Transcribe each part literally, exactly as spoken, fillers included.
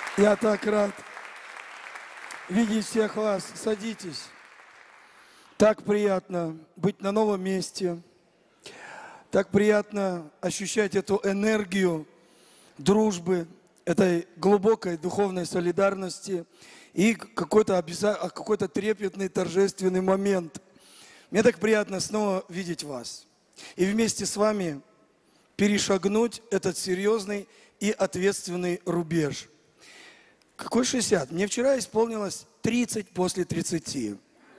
Я так рад видеть всех вас. Садитесь. Так приятно быть на новом месте. Так приятно ощущать эту энергию дружбы, этой глубокой духовной солидарности и какой-то обяза... какой-то трепетный, торжественный момент. Мне так приятно снова видеть вас. И вместе с вами перешагнуть этот серьезный и ответственный рубеж. Какой шестьдесят? Мне вчера исполнилось тридцать после тридцати.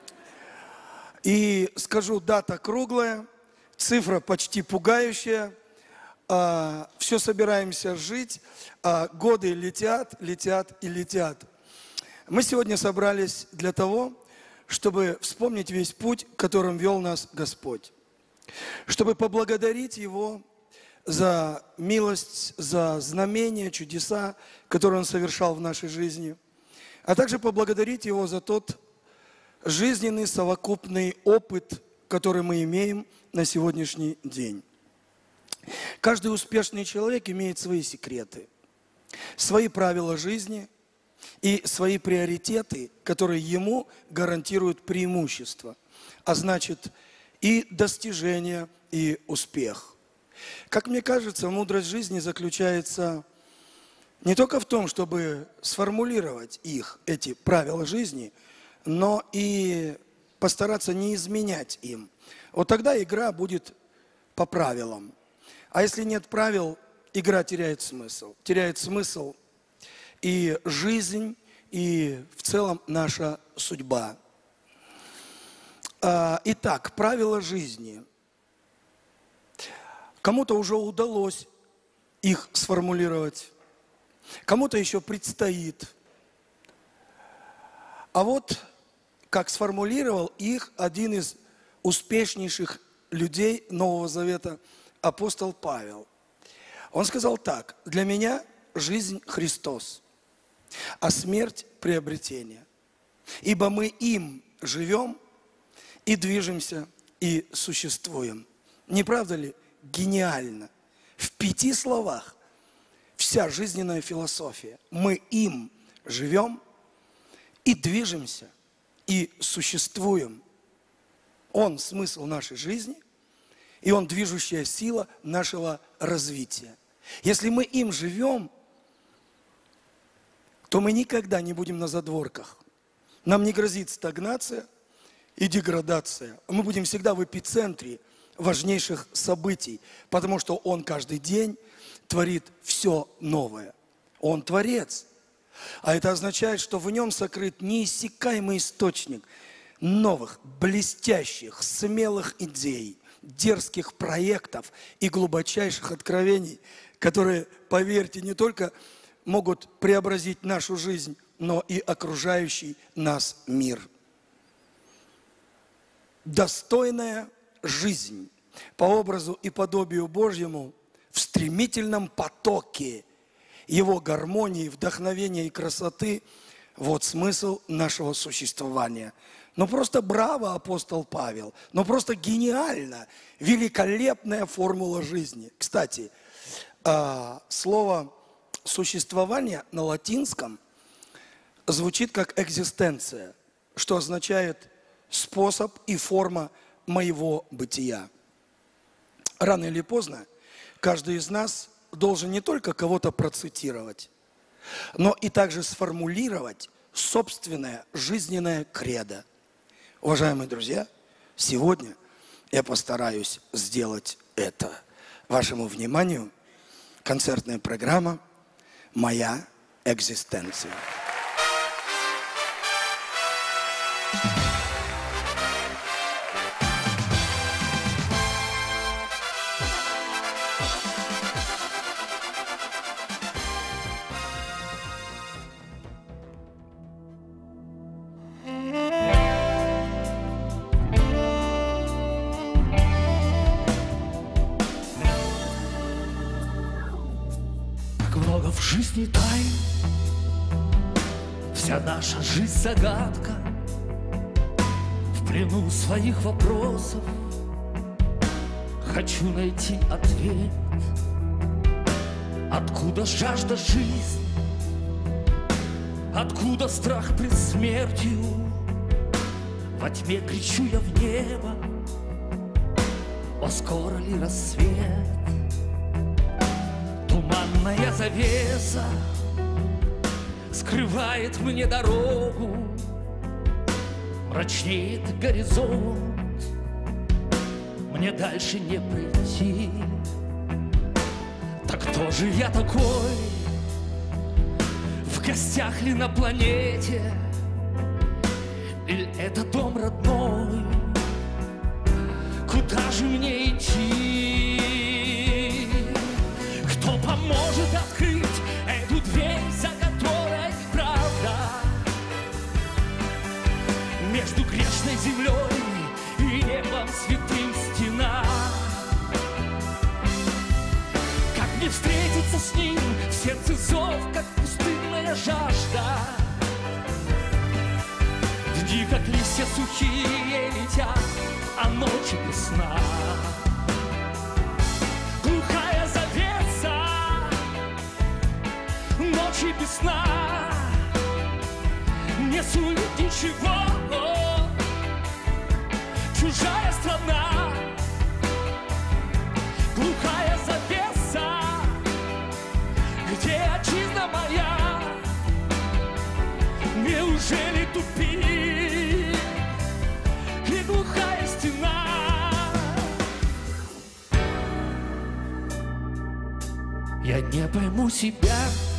И скажу, дата круглая, цифра почти пугающая. А, все собираемся жить, а годы летят, летят и летят. Мы сегодня собрались для того, чтобы вспомнить весь путь, которым вел нас Господь. Чтобы поблагодарить Его за милость, за знамения, чудеса, которые Он совершал в нашей жизни. А также поблагодарить Его за тот жизненный совокупный опыт, который мы имеем на сегодняшний день. Каждый успешный человек имеет свои секреты, свои правила жизни и свои приоритеты, которые ему гарантируют преимущество, а значит и достижение, и успех. Как мне кажется, мудрость жизни заключается не только в том, чтобы сформулировать их, эти правила жизни, но и постараться не изменять им. Вот тогда игра будет по правилам. А если нет правил, игра теряет смысл. Теряет смысл и жизнь, и в целом наша судьба. Итак, правила жизни. Кому-то уже удалось их сформулировать, кому-то еще предстоит. А вот как сформулировал их один из успешнейших людей Нового Завета, апостол Павел. Он сказал так: «Для меня жизнь Христос, а смерть – приобретение. Ибо мы им живем и движемся, и существуем». Не правда ли гениально? В пяти словах вся жизненная философия. Мы им живем и движемся, и существуем. Он – смысл нашей жизни, и Он – движущая сила нашего развития. Если мы им живем, то мы никогда не будем на задворках. Нам не грозит стагнация и деградация. Мы будем всегда в эпицентре важнейших событий, потому что Он каждый день творит все новое. Он Творец. А это означает, что в Нем сокрыт неиссякаемый источник новых, блестящих, смелых идей, дерзких проектов и глубочайших откровений, которые, поверьте, не только могут преобразить нашу жизнь, но и окружающий нас мир. Достойная жизнь по образу и подобию Божьему в стремительном потоке Его гармонии, вдохновения и красоты – вот смысл нашего существования. Ну просто браво, апостол Павел, ну просто гениально, великолепная формула жизни. Кстати, слово «существование» на латинском звучит как «экзистенция», что означает «способ и форма моего бытия». Рано или поздно каждый из нас должен не только кого-то процитировать, но и также сформулировать собственное жизненное кредо. Уважаемые друзья, сегодня я постараюсь сделать это. Вашему вниманию концертная программа «Моя экзистенция». В жизни тайн, вся наша жизнь загадка. В плену своих вопросов хочу найти ответ. Откуда жажда жизни, Откуда страх пред смертью? Во тьме кричу я в небо: о, скоро ли рассвет? Туманная завеса скрывает мне дорогу, мрачнеет горизонт, мне дальше не пройти. Так кто же я такой? В гостях ли на планете? Или это дом родной? Куда же мне идти? Кто поможет открыть эту дверь, за которой правда? Между грешной землей и небом святым стена. Как мне встретиться с ним? В сердце зов, как пустынная жажда. Дни, как листья сухие, летят, а ночи без сна. Глухая завеса, ночи без сна не сулит ничего. Чужая страна, глухая завеса, где отчизна моя? Неужели тупик и глухая стена? Я не пойму себя,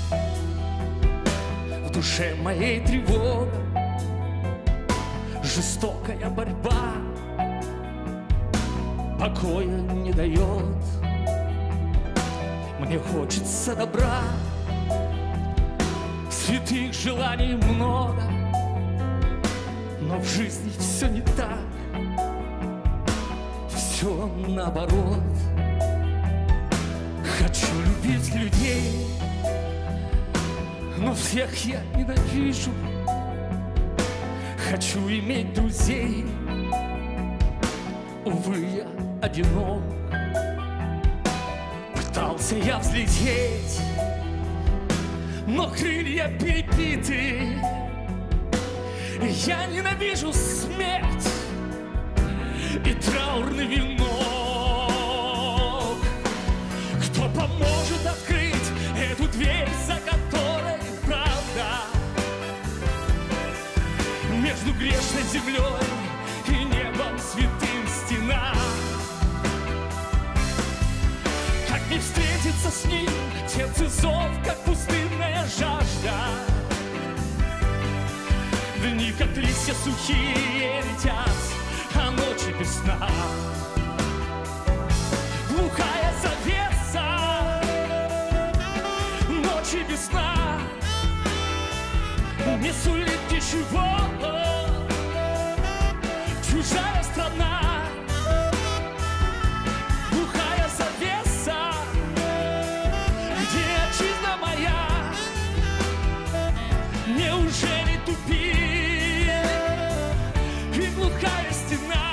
в душе моей тревога, жестокая борьба покоя не дает. Мне хочется добра, святых желаний много, но в жизни все не так, все наоборот. Хочу любить людей, но всех я ненавижу. Хочу иметь друзей, увы, я одинок. Пытался я взлететь, но крылья перебиты. Я ненавижу смерть и траурный венок. Кто поможет открыть эту дверь, за которой правда? Между грешной землей и небом святым стена. Как не встретиться с ним? В сердце зов, как пустынная жажда. Дни, как листья сухие, летят, а ночи без сна. Глухая завеса, ночи без сна не сулит ничего. Чужая страна, глухая завеса, где отчизна моя? Неужели тупик и глухая стена?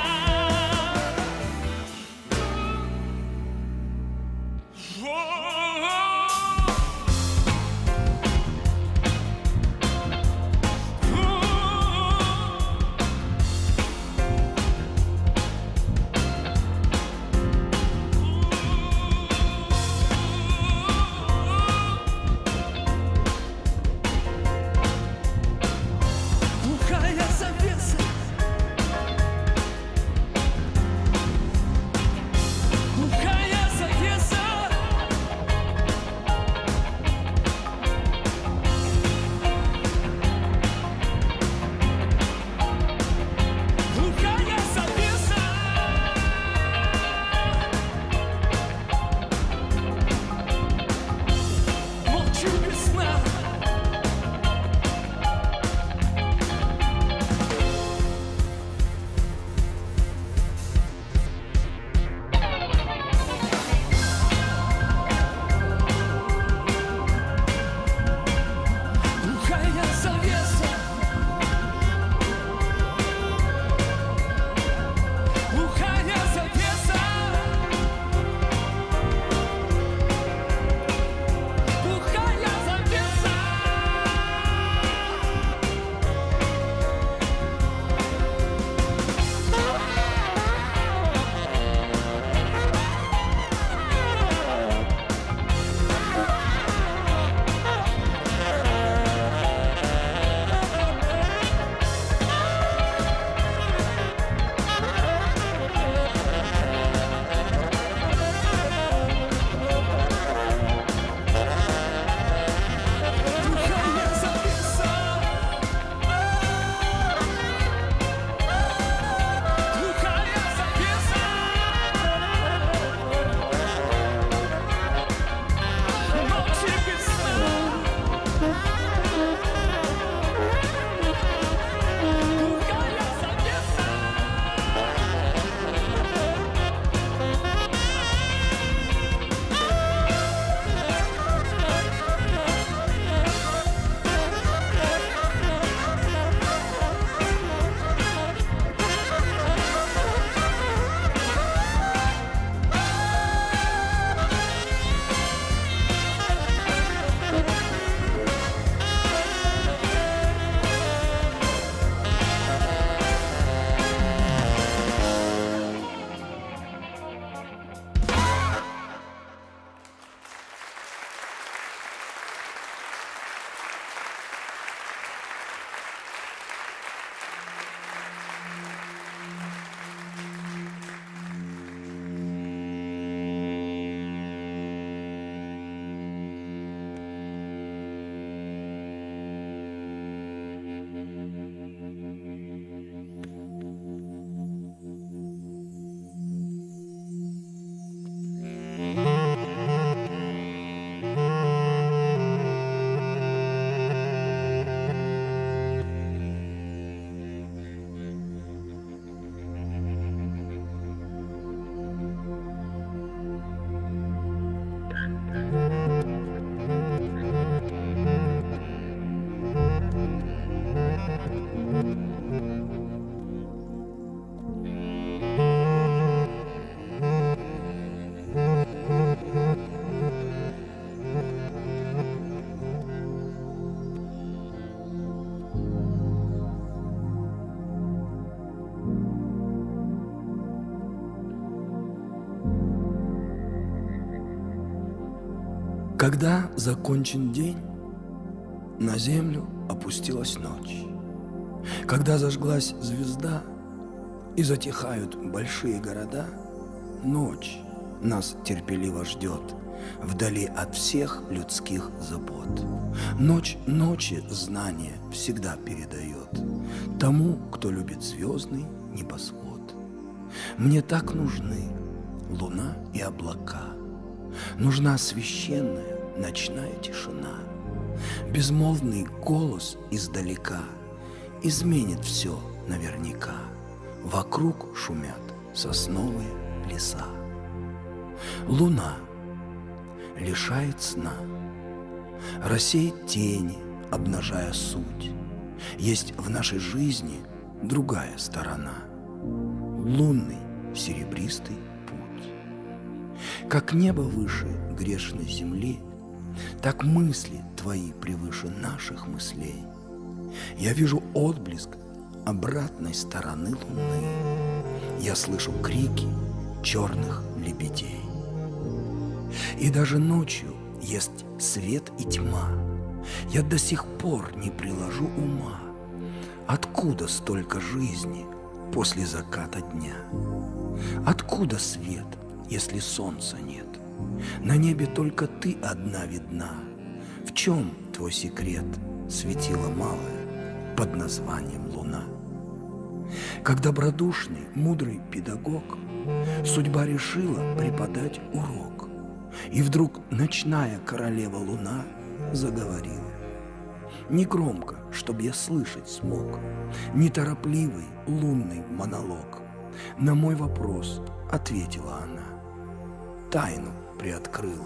Когда закончен день, на землю опустилась ночь. Когда зажглась звезда и затихают большие города, ночь нас терпеливо ждет вдали от всех людских забот. Ночь ночи знания всегда передает тому, кто любит звездный небосвод. Мне так нужны луна и облака, нужна священная ночная тишина. Безмолвный голос издалека изменит все наверняка. Вокруг шумят сосновые леса. Луна лишает сна, рассеет тени, обнажая суть. Есть в нашей жизни другая сторона, лунный серебристый путь. Как небо выше грешной земли, так мысли твои превыше наших мыслей. Я вижу отблеск обратной стороны луны. Я слышу крики черных лебедей. И даже ночью есть свет и тьма. Я до сих пор не приложу ума, откуда столько жизни после заката дня? Откуда свет, если солнца нет? На небе только ты одна видна. В чем твой секрет, светило малое под названием луна? Как добродушный, мудрый педагог, судьба решила преподать урок. И вдруг ночная королева луна заговорила. Не громко, чтоб я слышать смог, неторопливый лунный монолог. На мой вопрос ответила она, тайну приоткрыла.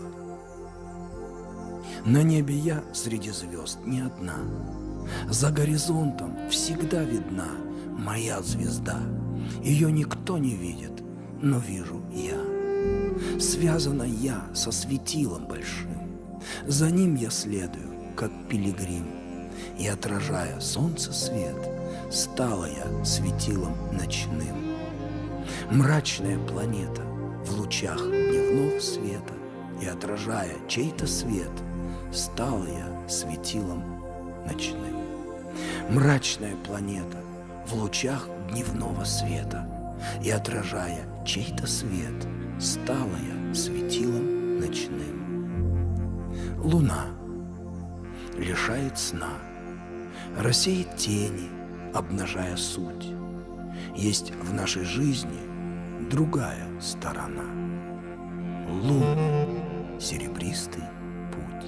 На небе я среди звезд не одна. За горизонтом всегда видна моя звезда. Ее никто не видит, но вижу я. Связана я со светилом большим. За ним я следую, как пилигрим. И, отражая солнце свет, стала я светилом ночным. Мрачная планета в лучах дневного света, и, отражая чей-то свет, стала я светилом ночным. Мрачная планета в лучах дневного света, и, отражая чей-то свет, стала я светилом ночным. Луна лишает сна, рассеет тени, обнажая суть. Есть в нашей жизни другая сторона, лунный серебристый путь.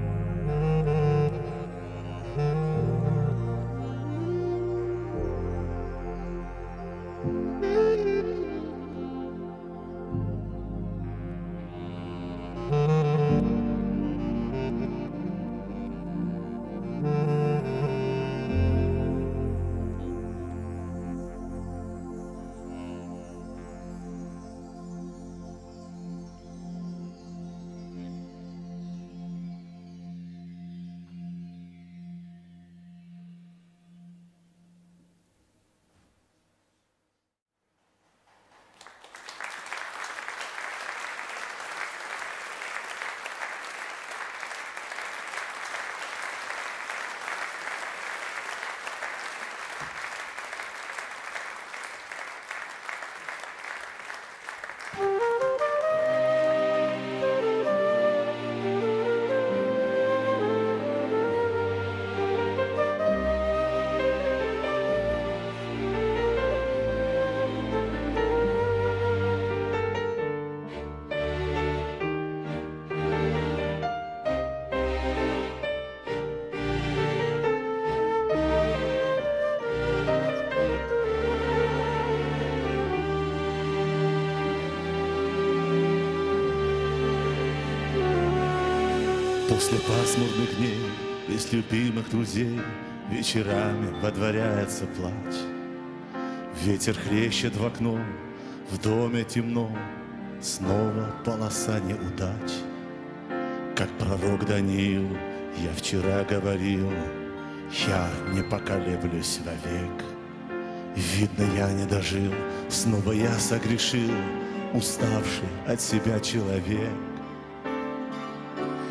После пасмурных дней, без любимых друзей, вечерами водворяется плач. Ветер хлещет в окно, в доме темно, снова полоса неудач. Как пророк Даниил, я вчера говорил, я не поколеблюсь вовек. Видно, я не дожил, снова я согрешил, уставший от себя человек.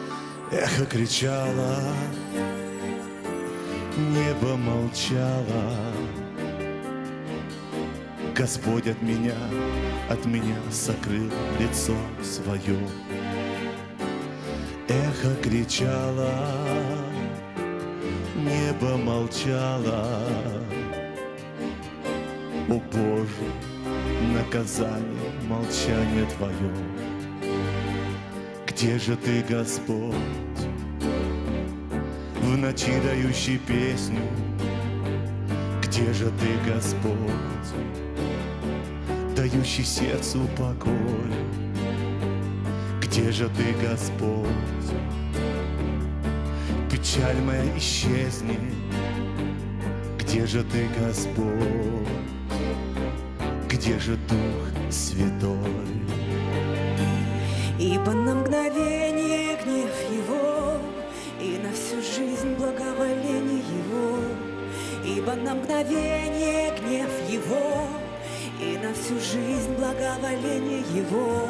Эхо кричало, небо молчало. Господь от меня, от меня сокрыл лицо свое. Эхо кричало, небо молчало. О Боже, наказание, молчание Твое. Где же Ты, Господь, в ночи дающий песню? Где же Ты, Господь, дающий сердцу покой? Где же Ты, Господь, печаль моя исчезни? Где же Ты, Господь, где же Дух Святой? Ибо на мгновение гнев Его, и на всю жизнь благоволение Его. Ибо на мгновение гнев Его, и на всю жизнь благоволение Его.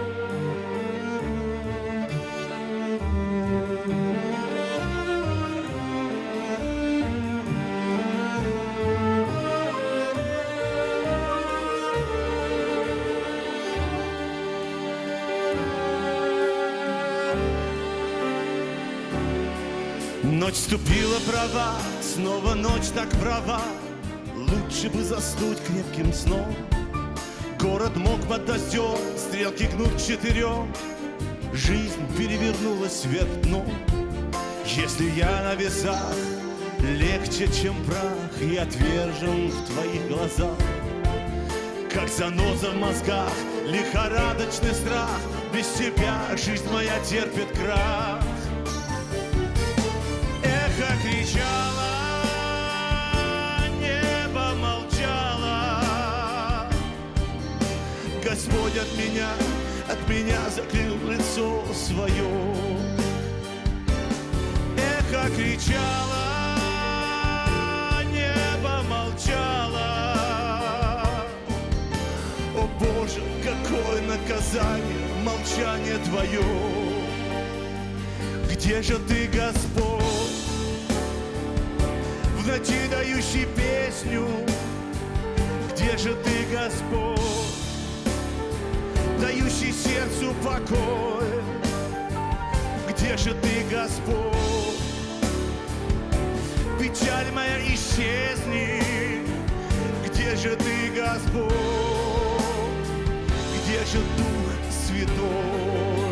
Ночь ступила права, снова ночь так права. Лучше бы заснуть крепким сном. Город мог под дождем, стрелки гнут к четырем. Жизнь перевернулась вверх дном. Если я на весах легче, чем прах, и отвержен в твоих глазах, как заноза в мозгах, лихорадочный страх. Без тебя жизнь моя терпит крах. Эхо кричало, небо молчало. Господь от меня, от меня закрыл лицо свое. Эхо кричало, небо молчало. О Боже, какое наказание, молчание Твое. Где же Ты, Господь, в ночи дающий песню? Где же Ты, Господь, дающий сердцу покой? Где же Ты, Господь, печаль моя исчезни? Где же Ты, Господь, где же Дух Святой?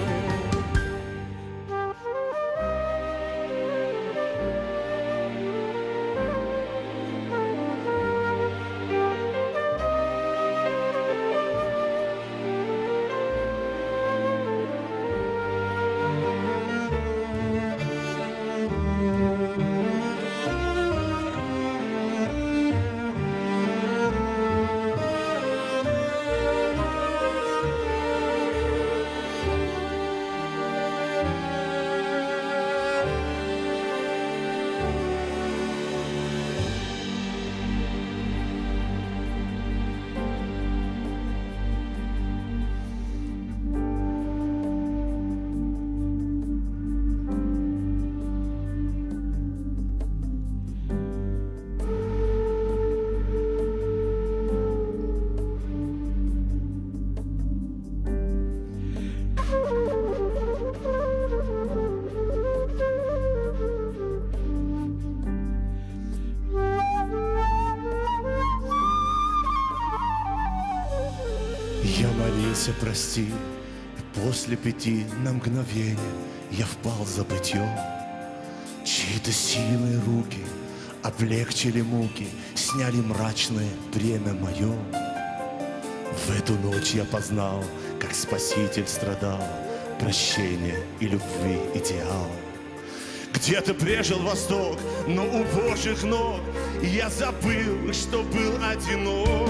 Я молился, прости, и после пяти на мгновение я впал в забытье. Чьи-то сильные руки облегчили муки, сняли мрачное бремя мое. В эту ночь я познал, как Спаситель страдал, прощение и любви идеал. Где-то прежил Восток, но у Божьих ног я забыл, что был одинок.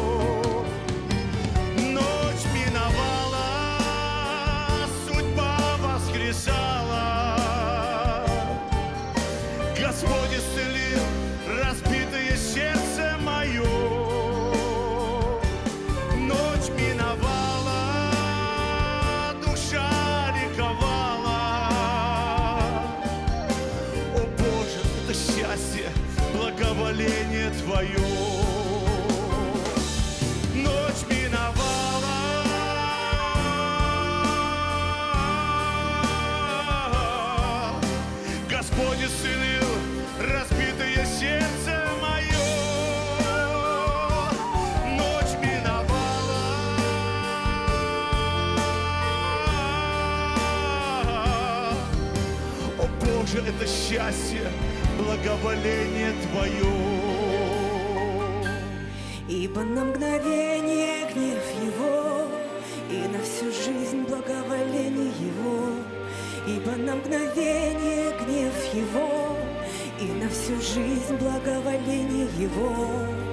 Ночь миновала, судьба воскресала. Господь исцелил разбитое сердце мое. Ночь миновала, душа ликовала. это счастье, благоволение Твое. Ибо на мгновение гнев Его, и на всю жизнь благоволение Его. Ибо на мгновение гнев Его, и на всю жизнь благоволение Его.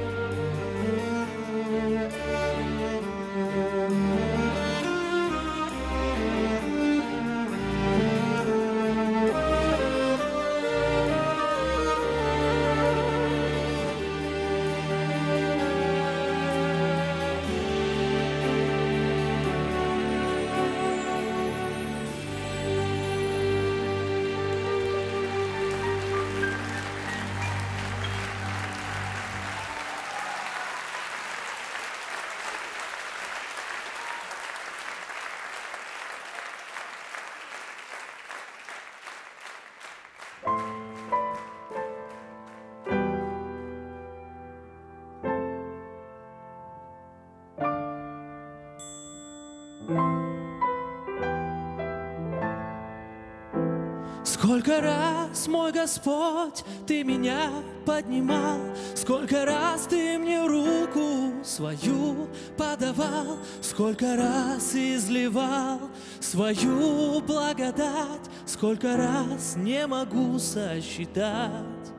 Сколько раз, мой Господь, Ты меня поднимал, сколько раз Ты мне руку свою подавал, сколько раз изливал свою благодать, сколько раз не могу сосчитать.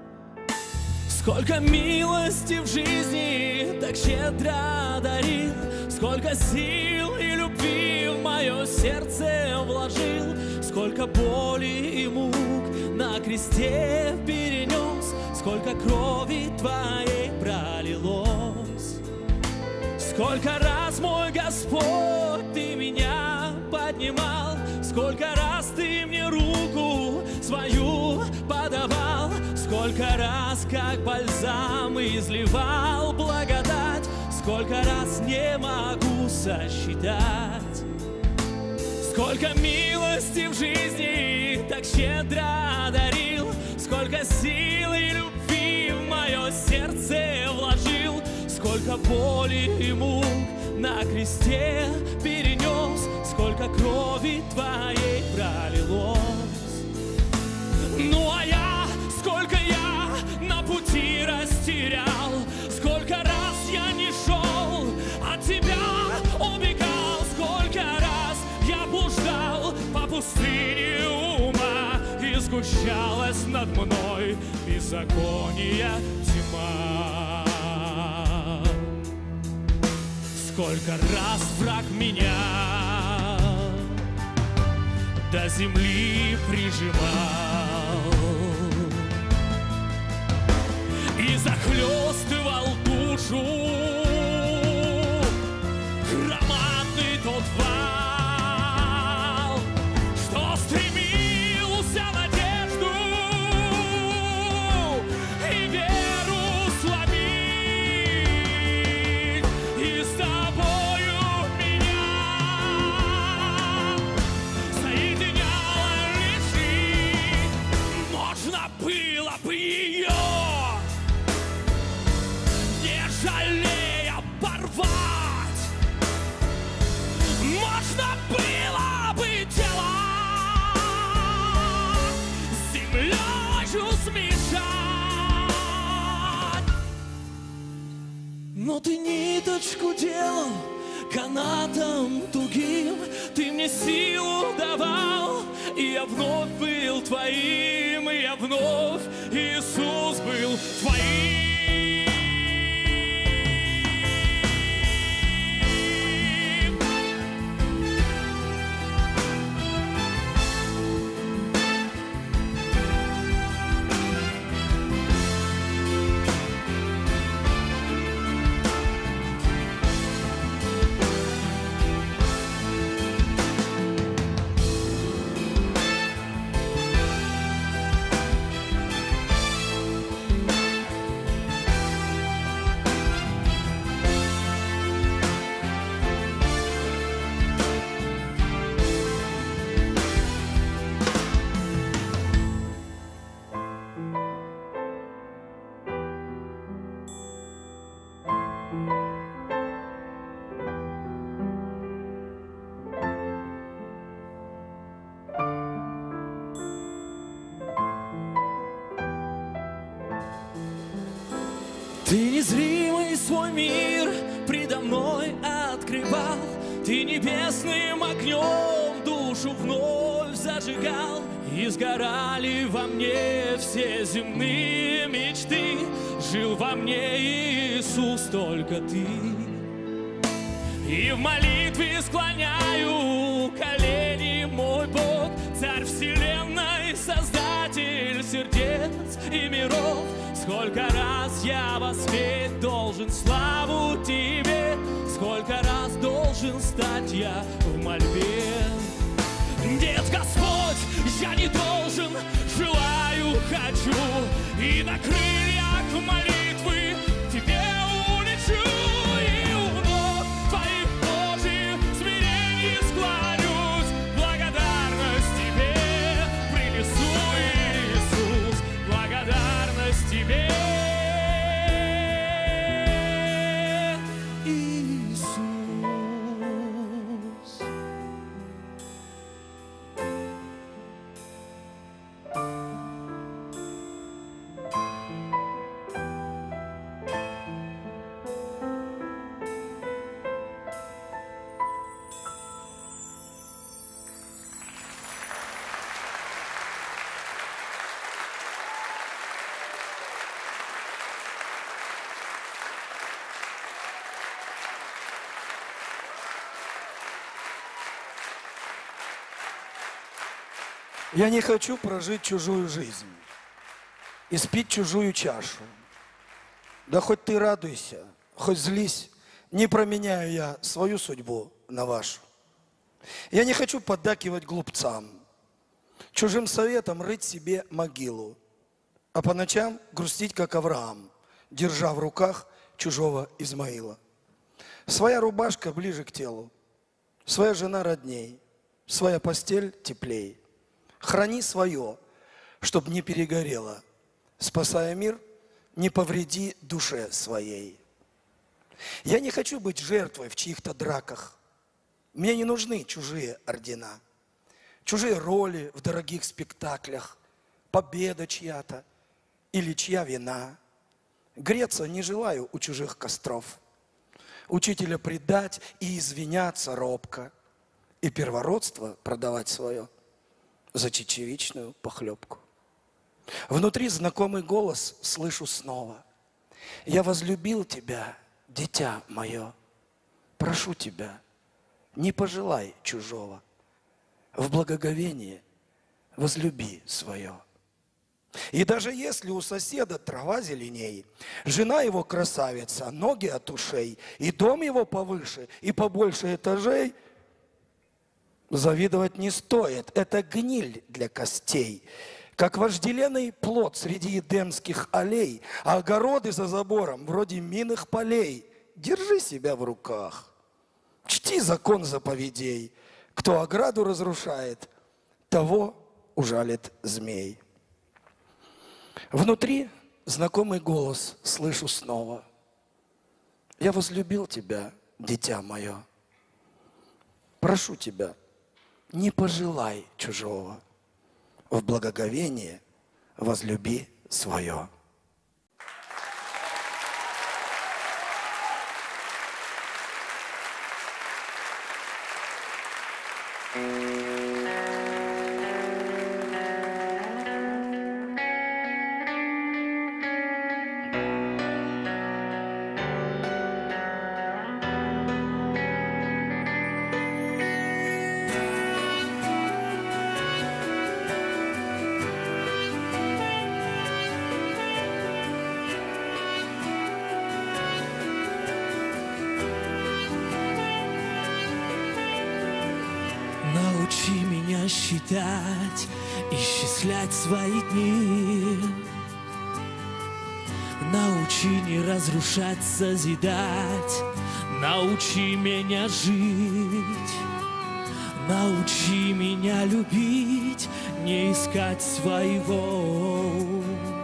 Сколько милости в жизни так щедро дарил, сколько сил и любви в мое сердце вложил, сколько боли и мук на кресте перенес, сколько крови Твоей пролилось. Сколько раз, мой Господь, Ты меня поднимал, сколько раз Ты мне руку свою подавал, сколько раз, как бальзам, изливал благодать, сколько раз не могу сосчитать. Сколько милости в жизни так щедро дарил, сколько сил и любви в мое сердце вложил, сколько боли и мук на кресте перенес, сколько крови Твоей пролилось. Ну а я, сколько я на пути растерял, сколько раз я не шел, от Тебя убегал, сколько раз я блуждал по пустыне ума, и сгущалась над мной беззакония тьма. Сколько раз враг меня до земли прижимал и захлестывал душу громадный тот вал, что стремился надежду и веру сломить, и с Тобою меня соединяла лишь Ты. Можно было бы ее, не жалея, порвать. Можно было бы тело с землею смешать, но Ты ниточку делал канатом тугим, Ты мне силу давал, и я вновь был Твоим, и я вновь, Иисус, был Твоим. Ты незримый свой мир предо мной открывал, ты небесным огнем душу вновь зажигал, и сгорали во мне все земные мечты. Жил во мне Иисус, только ты. И в молитве склоняю колени, мой Бог, Царь вселенной, Создатель сердец и миров. Сколько раз я воспеть должен славу Тебе, сколько раз должен стать я в мольбе. Нет, Господь, я не должен, желаю, хочу, и на крыльях молитвы к Тебе улечу, и у ног Твоих, Божьих, в смирении склонюсь. Благодарность Тебе принесу, Иисус, благодарность Тебе, Иисус. Я не хочу прожить чужую жизнь, испить чужую чашу. Да хоть ты радуйся, хоть злись, не променяю я свою судьбу на вашу. Я не хочу поддакивать глупцам, чужим советом рыть себе могилу, а по ночам грустить, как Авраам, держа в руках чужого Измаила. Своя рубашка ближе к телу, своя жена родней, своя постель теплей. Храни свое, чтоб не перегорело. Спасая мир, не повреди душе своей. Я не хочу быть жертвой в чьих-то драках. Мне не нужны чужие ордена, чужие роли в дорогих спектаклях, победа чья-то или чья вина. Греться не желаю у чужих костров, учителя предать и извиняться робко, и первородство продавать свое за чечевичную похлебку. Внутри знакомый голос слышу снова. Я возлюбил тебя, дитя мое. Прошу тебя, не пожелай чужого. В благоговении возлюби свое. И даже если у соседа трава зеленей, жена его красавица, ноги от ушей, и дом его повыше, и побольше этажей, завидовать не стоит, это гниль для костей, как вожделенный плод среди эдемских аллей, а огороды за забором вроде минных полей. Держи себя в руках, чти закон заповедей, кто ограду разрушает, того ужалит змей. Внутри знакомый голос слышу снова. Я возлюбил тебя, дитя мое. Прошу тебя, не пожелай чужого, в благоговении возлюби свое. Научи меня считать, исчислять свои дни. Научи не разрушать, созидать. Научи меня жить. Научи меня любить, не искать своего.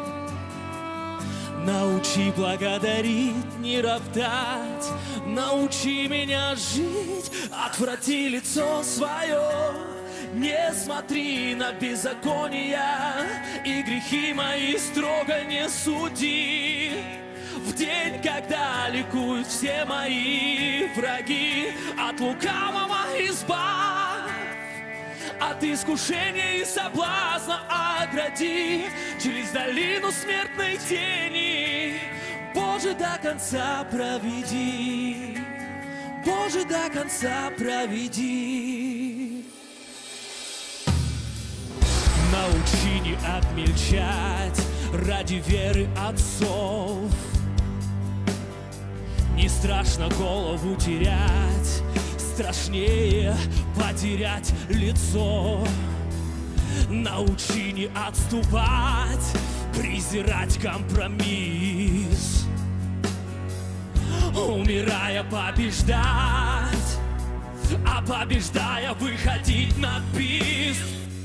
Научи благодарить, не роптать. Научи меня жить, отврати лицо свое. Не смотри на беззакония и грехи мои строго не суди. в день, когда ликуют все мои враги. От лукавого избавь, от искушения и соблазна огради, через долину смертной тени, Боже, до конца проведи, Боже, до конца проведи. Научи не обмельчать ради веры отцов, не страшно голову терять, страшнее потерять лицо. Научи не отступать, презирать компромисс, умирая побеждать, а побеждая выходить на бис.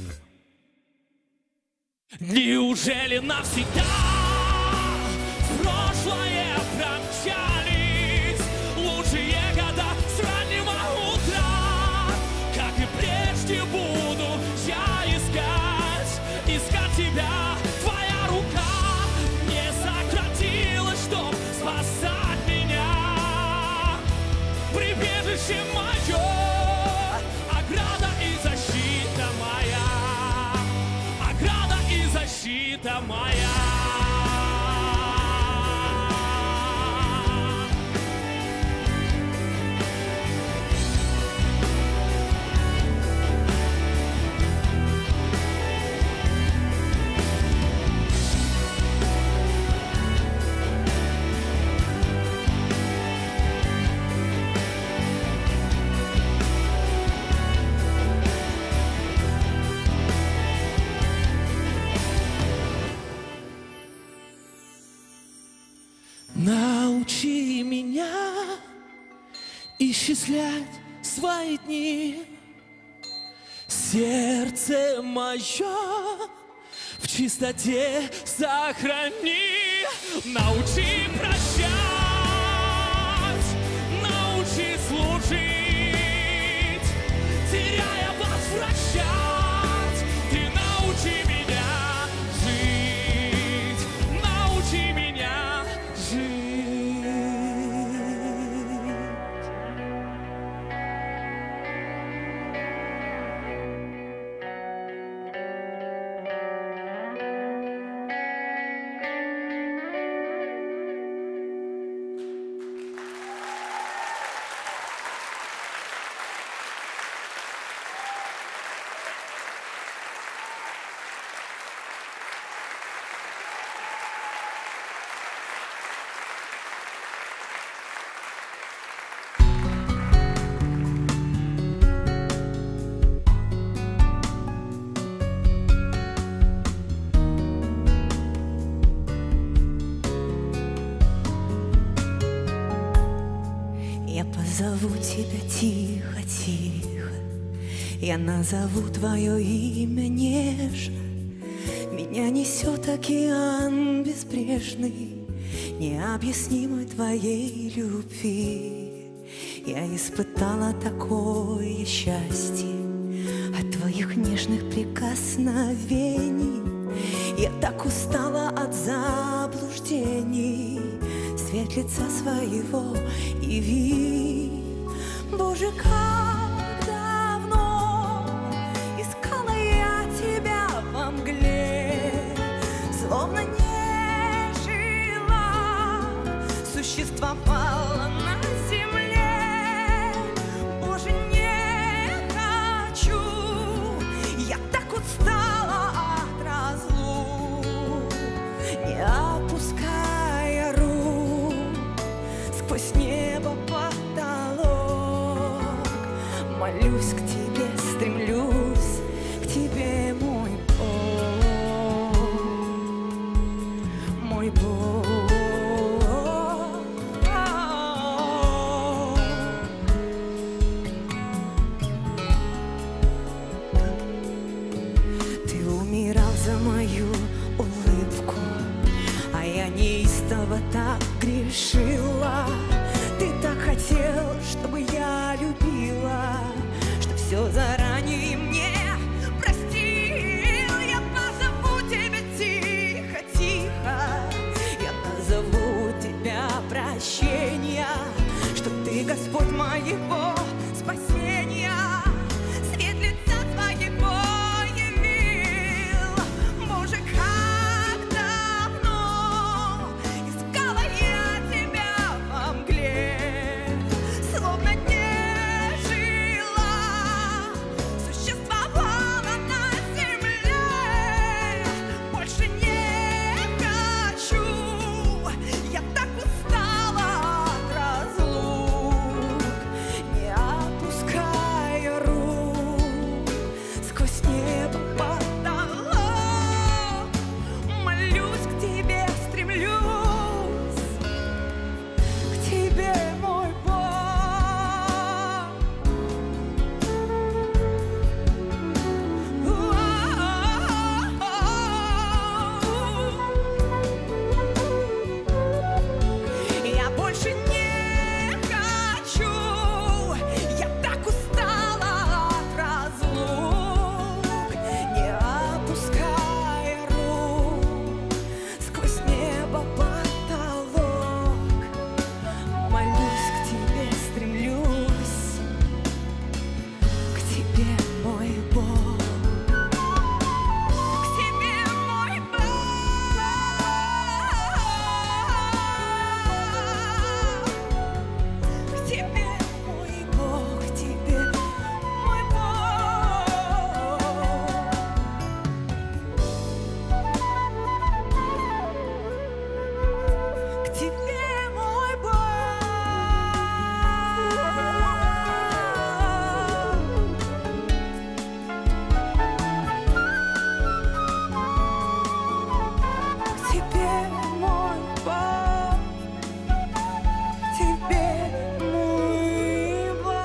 Неужели навсегда в прошлое промчались лучшие года с раннего утра? Как и прежде буду я искать, искать тебя. Твоя рука не сократилась, чтоб спасать меня. Прибежище мое, ограда и защита моя, ограда и защита моя. Научи меня исчислять свои дни, сердце мое в чистоте сохрани. Научи прощать, научи служить, теряя возвращать. Ты научи меня жить, научи меня жить. Я позову тебя тихо-тихо, я назову твое имя нежно. Меня несет океан безбрежный, необъяснимой твоей любви. Я испытала такое счастье от твоих нежных прикосновений. Я так устала от заблуждений, свет лица своего яви. Боже, как давно искала я тебя во мгле, словно не жила, существовала на земле. Боже, не хочу, я так устала от разлук, не опуская рук сквозь небо потолок. Молюсь к тебе, стремлюсь к тебе, мой Бог, мой Бог. Ты умирал за мою улыбку, а я неистово так грешила. Ты так хотел, чтобы я любила, что все заранее моего спасения, свет лица твоего явил. Боже, как давно искала я тебя во мгле, словно не жила, существовала на земле. Больше не хочу, я так устала от разлук, не опуская рук сквозь небо потолок. Молюсь к тебе, стремлюсь к тебе, мой Бог. Я больше не хочу, я так устала от разлук, не опуская рук сквозь небо потолок. Молюсь к тебе, стремлюсь к тебе, мой Бог. К тебе, мой Бог. К тебе, мой Бог, к тебе, мой Бог. К тебе, мой Бог. К тебе, мой Бог. К тебе, мой Бог.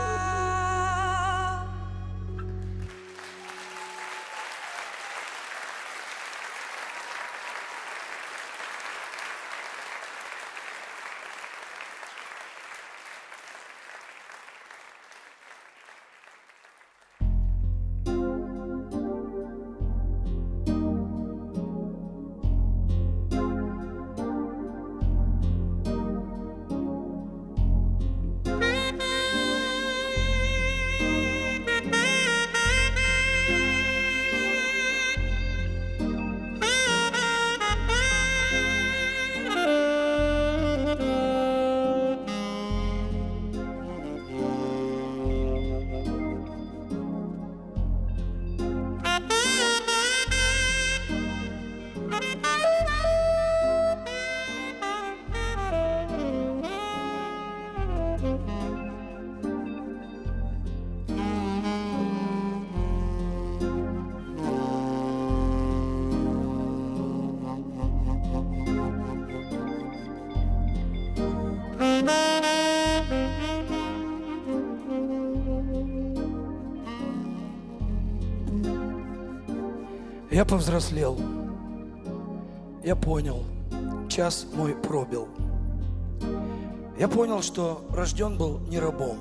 Я повзрослел, я понял, час мой пробил. Я понял, что рожден был не рабом.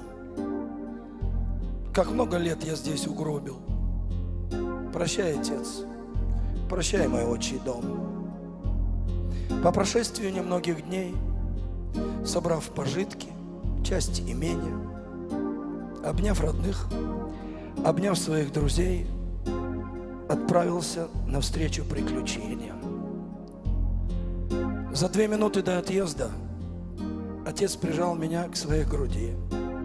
Как много лет я здесь угробил. Прощай, Отец, прощай, мой отчий дом. По прошествию немногих дней, собрав пожитки, части имения, обняв родных, обняв своих друзей, отправился навстречу приключениям. За две минуты до отъезда Отец прижал меня к своей груди.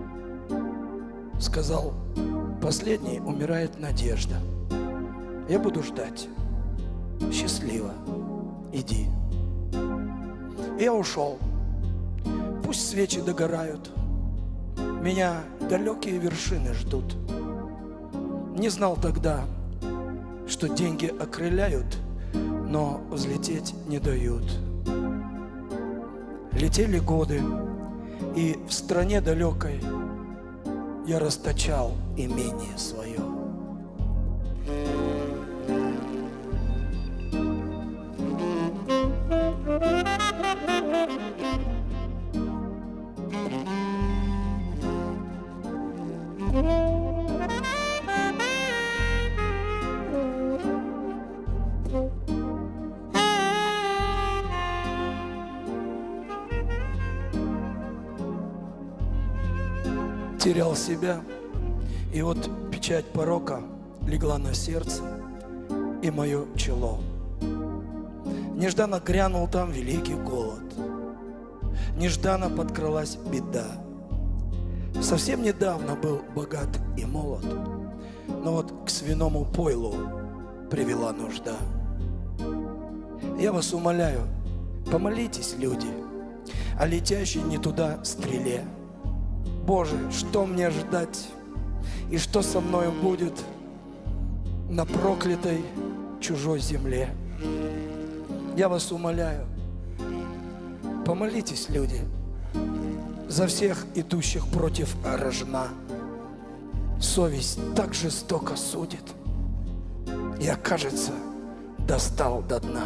Сказал: последней умирает надежда. Я буду ждать. Счастливо. Иди. И я ушел. Пусть свечи догорают. Меня далекие вершины ждут. Не знал тогда, что деньги окрыляют, но взлететь не дают. Летели годы, и в стране далекой я расточал имение свое. терял себя, и вот печать порока легла на сердце и мое чело. Нежданно грянул там великий голод, нежданно подкралась беда. Совсем недавно был богат и молод, но вот к свиному пойлу привела нужда. Я вас умоляю, помолитесь, люди, о летящей не туда стреле. Боже, что мне ждать и что со мною будет на проклятой чужой земле? Я вас умоляю, помолитесь, люди, за всех идущих против рожна. Совесть так жестоко судит, я, кажется, достал до дна.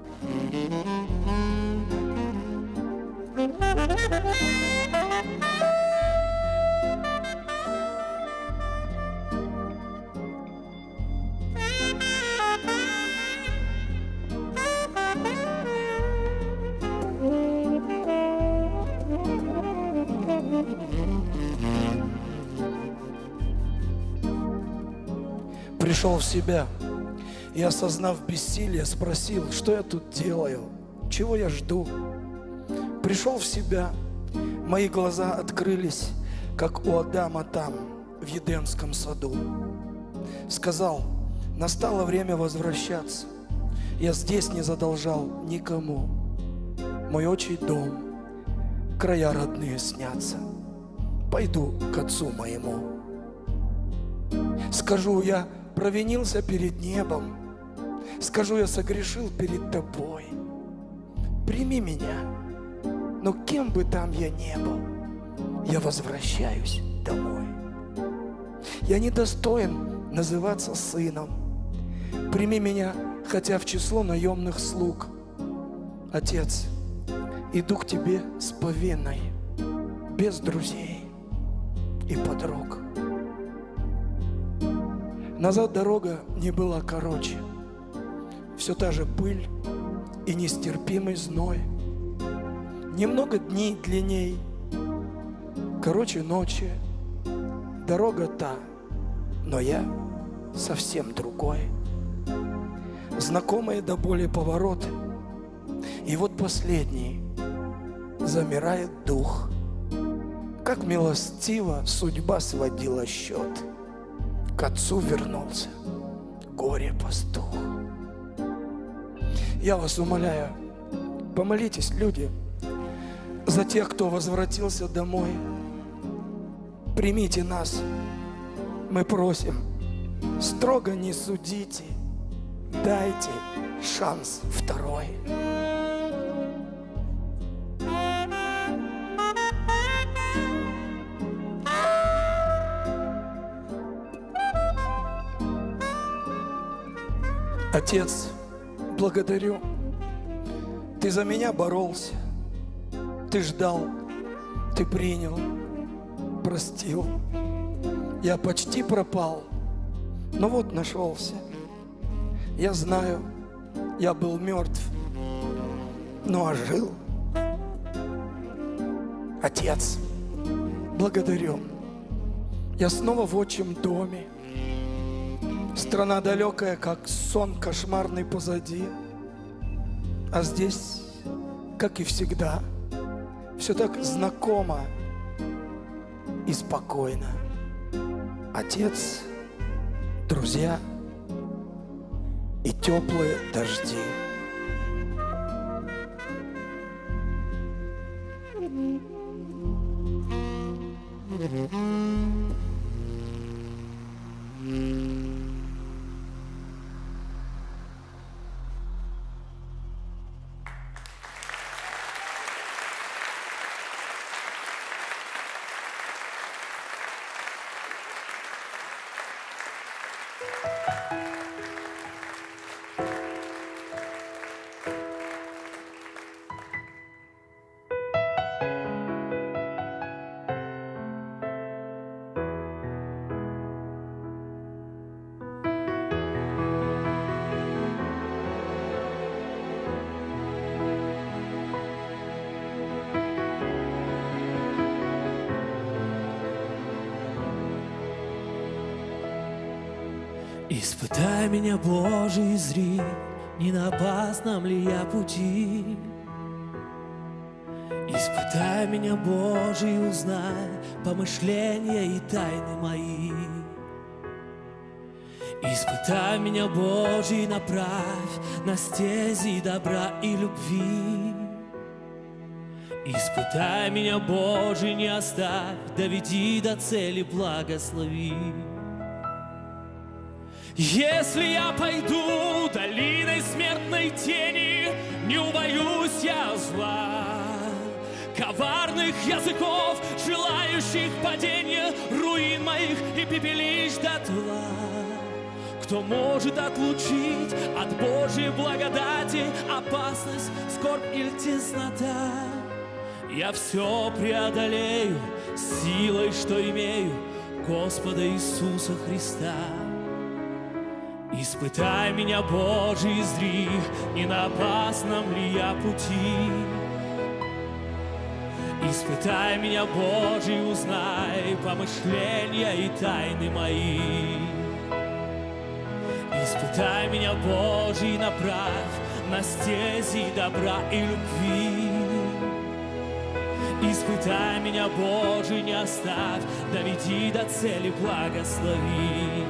Пришел в себя и, осознав бессилие, спросил, что я тут делаю, чего я жду. Пришел в себя, мои глаза открылись, как у Адама там, в Едемском саду. Сказал, настало время возвращаться, я здесь не задолжал никому. Мой отчий дом, края родные снятся, пойду к отцу моему. Скажу, я провинился перед небом, скажу, я согрешил перед тобой. Прими меня, но кем бы там я ни был, я возвращаюсь домой. Я недостоин называться сыном. Прими меня, хотя в число наемных слуг. Отец, иду к тебе с повинной, без друзей и подруг. Назад дорога не была короче, все та же пыль и нестерпимый зной. Немного дней длинней, короче ночи, дорога та, но я совсем другой. Знакомые до боли повороты, и вот последний замирает дух. Как милостиво судьба сводила счет. К отцу вернулся горе-пастух. Я вас умоляю, помолитесь, люди, за тех, кто возвратился домой. Примите нас, мы просим, строго не судите, дайте шанс второй. Отец, благодарю, ты за меня боролся, ты ждал, ты принял, простил. Я почти пропал, но вот нашелся. Я знаю, я был мертв, но ожил. Отец, благодарю, я снова в отчим доме. Страна далекая, как сон кошмарный позади. А здесь, как и всегда, все так знакомо и спокойно. Отец, друзья и теплые дожди. Испытай меня, Боже, и зри, не на опасном ли я пути. Испытай меня, Боже, и узнай помышления и тайны мои. Испытай меня, Боже, и направь на стези добра и любви. Испытай меня, Боже, не оставь, доведи до цели, благослови. Если я пойду долиной смертной тени, не убоюсь я зла, коварных языков, желающих падения, руин моих и пепелищ дотла. Кто может отлучить от Божьей благодати опасность, скорбь или теснота? Я все преодолею силой, что имею Господа Иисуса Христа. Испытай меня, Боже, и зри, не на опасном ли я пути. Испытай меня, Боже, и узнай помышления и тайны мои. Испытай меня, Боже, и направь на стези добра и любви. Испытай меня, Боже, не оставь, доведи до цели, благослови.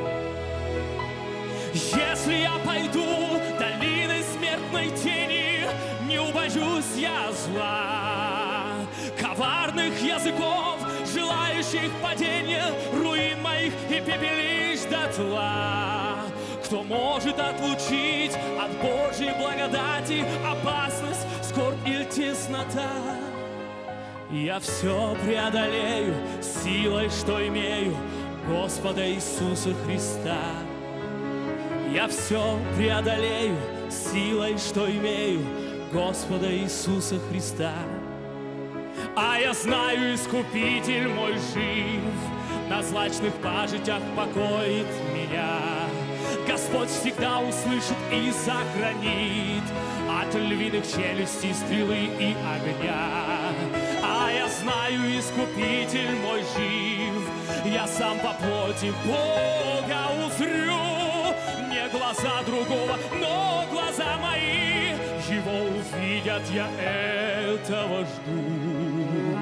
Если я пойду долиной смертной тени, не убоюсь я зла, коварных языков, желающих падения, руин моих и пепелищ дотла. Кто может отлучить от Божьей благодати опасность, скорбь или теснота? Я все преодолею силой, что имею Господа Иисуса Христа. Я все преодолею силой, что имею Господа Иисуса Христа. А я знаю, Искупитель мой жив, на злачных пажитях покоит меня. Господь всегда услышит и сохранит от львиных челюстей, стрелы и огня. А я знаю, Искупитель мой жив, я сам по плоти Бога узрю. Не глаза другого, но глаза мои его увидят, я этого жду.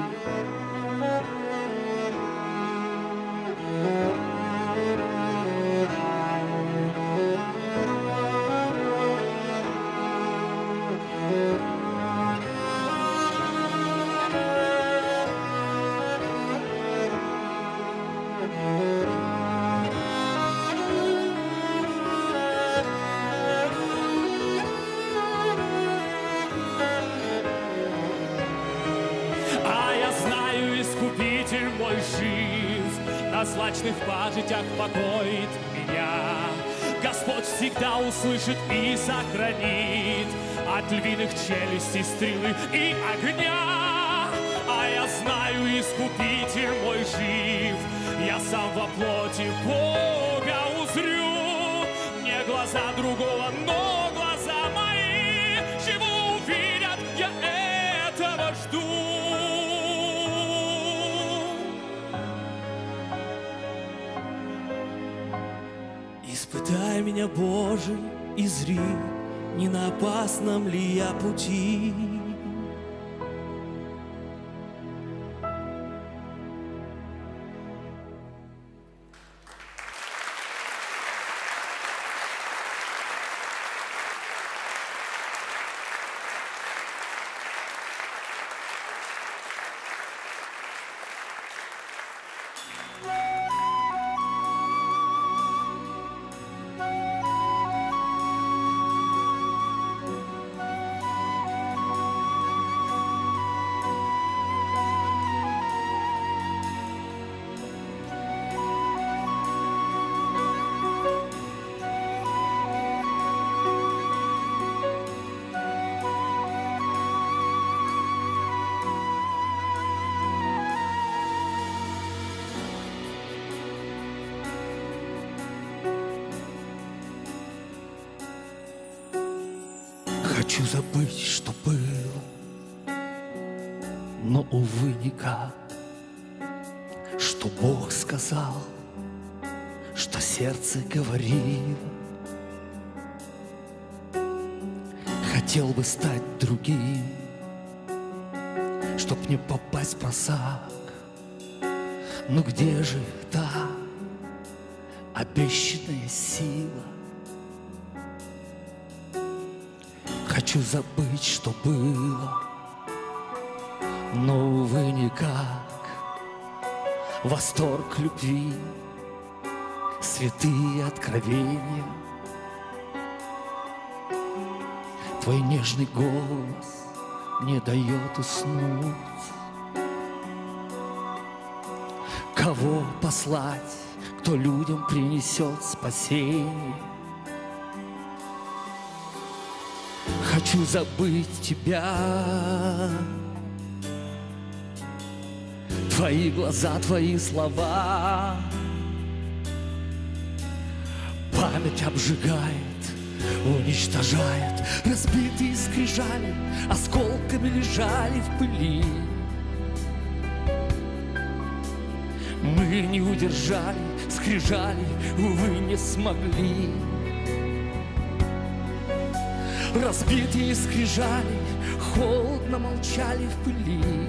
На злачных пажитях покоит меня. Господь всегда услышит и сохранит от львиных челюстей, стрелы и огня. А я знаю, Искупитель мой жив, я сам во плоти Бога узрю. Не глаза другого, но глаза мои его увидят, я этого жду. Испытай меня, Боже, и зри, не на опасном ли я пути. Хочу забыть, что было, но, увы, никак. Что Бог сказал, что сердце говорило. Хотел бы стать другим, чтоб не попасть в просак. Но где же та обещанная сила? Хочу забыть, что было, но, увы, никак. Восторг любви, святые откровения, твой нежный голос не дает уснуть. Кого послать, кто людям принесет спасение? Хочу забыть тебя, твои глаза, твои слова. Память обжигает, уничтожает. Разбитые скрижали осколками лежали в пыли. Мы не удержали, скрижали, увы, не смогли. Разбитые скрижали холодно молчали в пыли.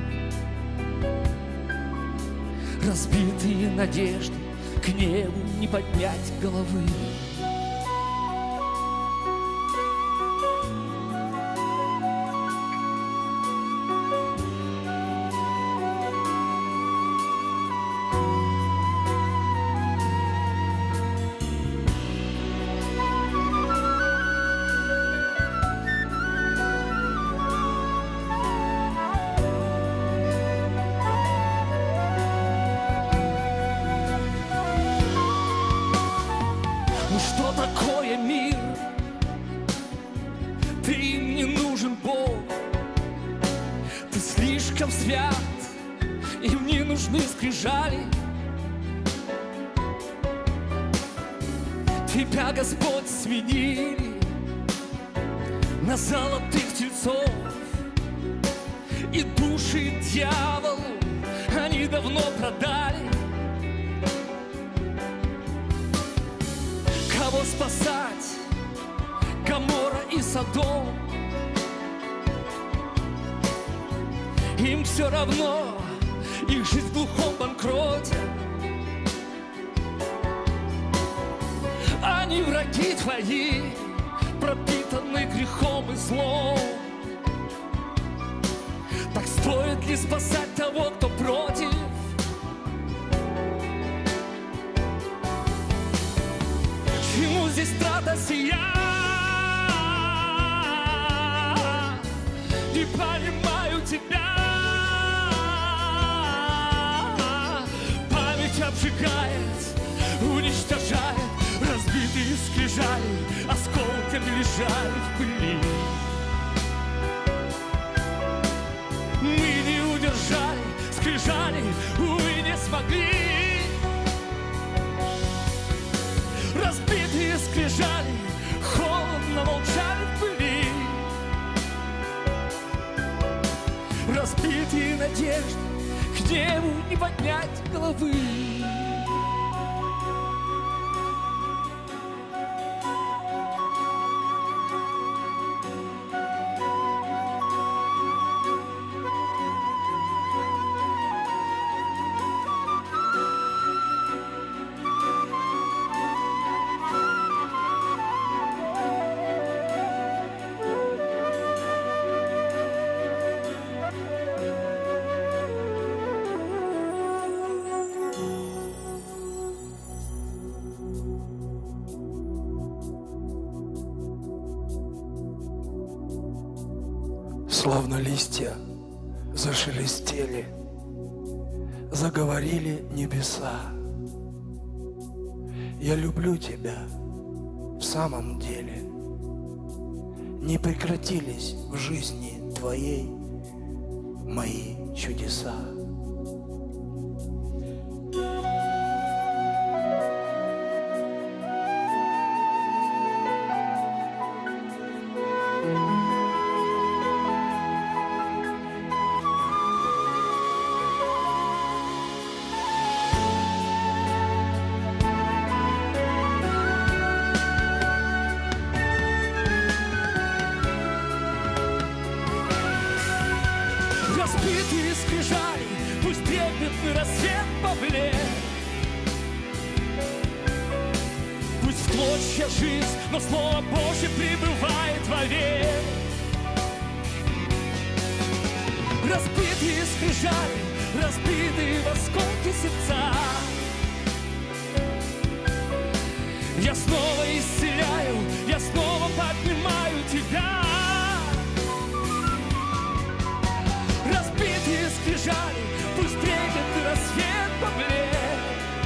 Разбитые надежды, к небу не поднять головы. Ну что такое мир? Ты им не нужен, Бог. Ты слишком свят, им не нужны скрижали. Тебя, Господь, сменили на золотых тельцов. И души дьяволу они давно продали. Кого спасать? Гоморра и Содом. Им все равно, их жизнь в глухом банкроте. Они враги твои, пропитаны грехом и злом. Так стоит ли спасать того, кто против? Чему здесь трата сия? Не понимаю тебя. Память обжигает, уничтожает. Разбитые скрижали осколками лежали в пыли. Мы не удержали, скрижали, увы, не смогли. Разбитые скрижали холодно молчали в пыли. Разбитые надежды, к небу не поднять головы. Словно листья зашелестели, заговорили небеса. Я люблю тебя в самом деле. Не прекратились в жизни твоей мои чудеса. клочья жизнь, но Слово Божье пребывает вовек. Разбитые скрижали, разбитые в осколки сердца, я снова исцеляю, я снова поднимаю тебя. Разбитые скрижали, пусть трепет и рассвет поблек.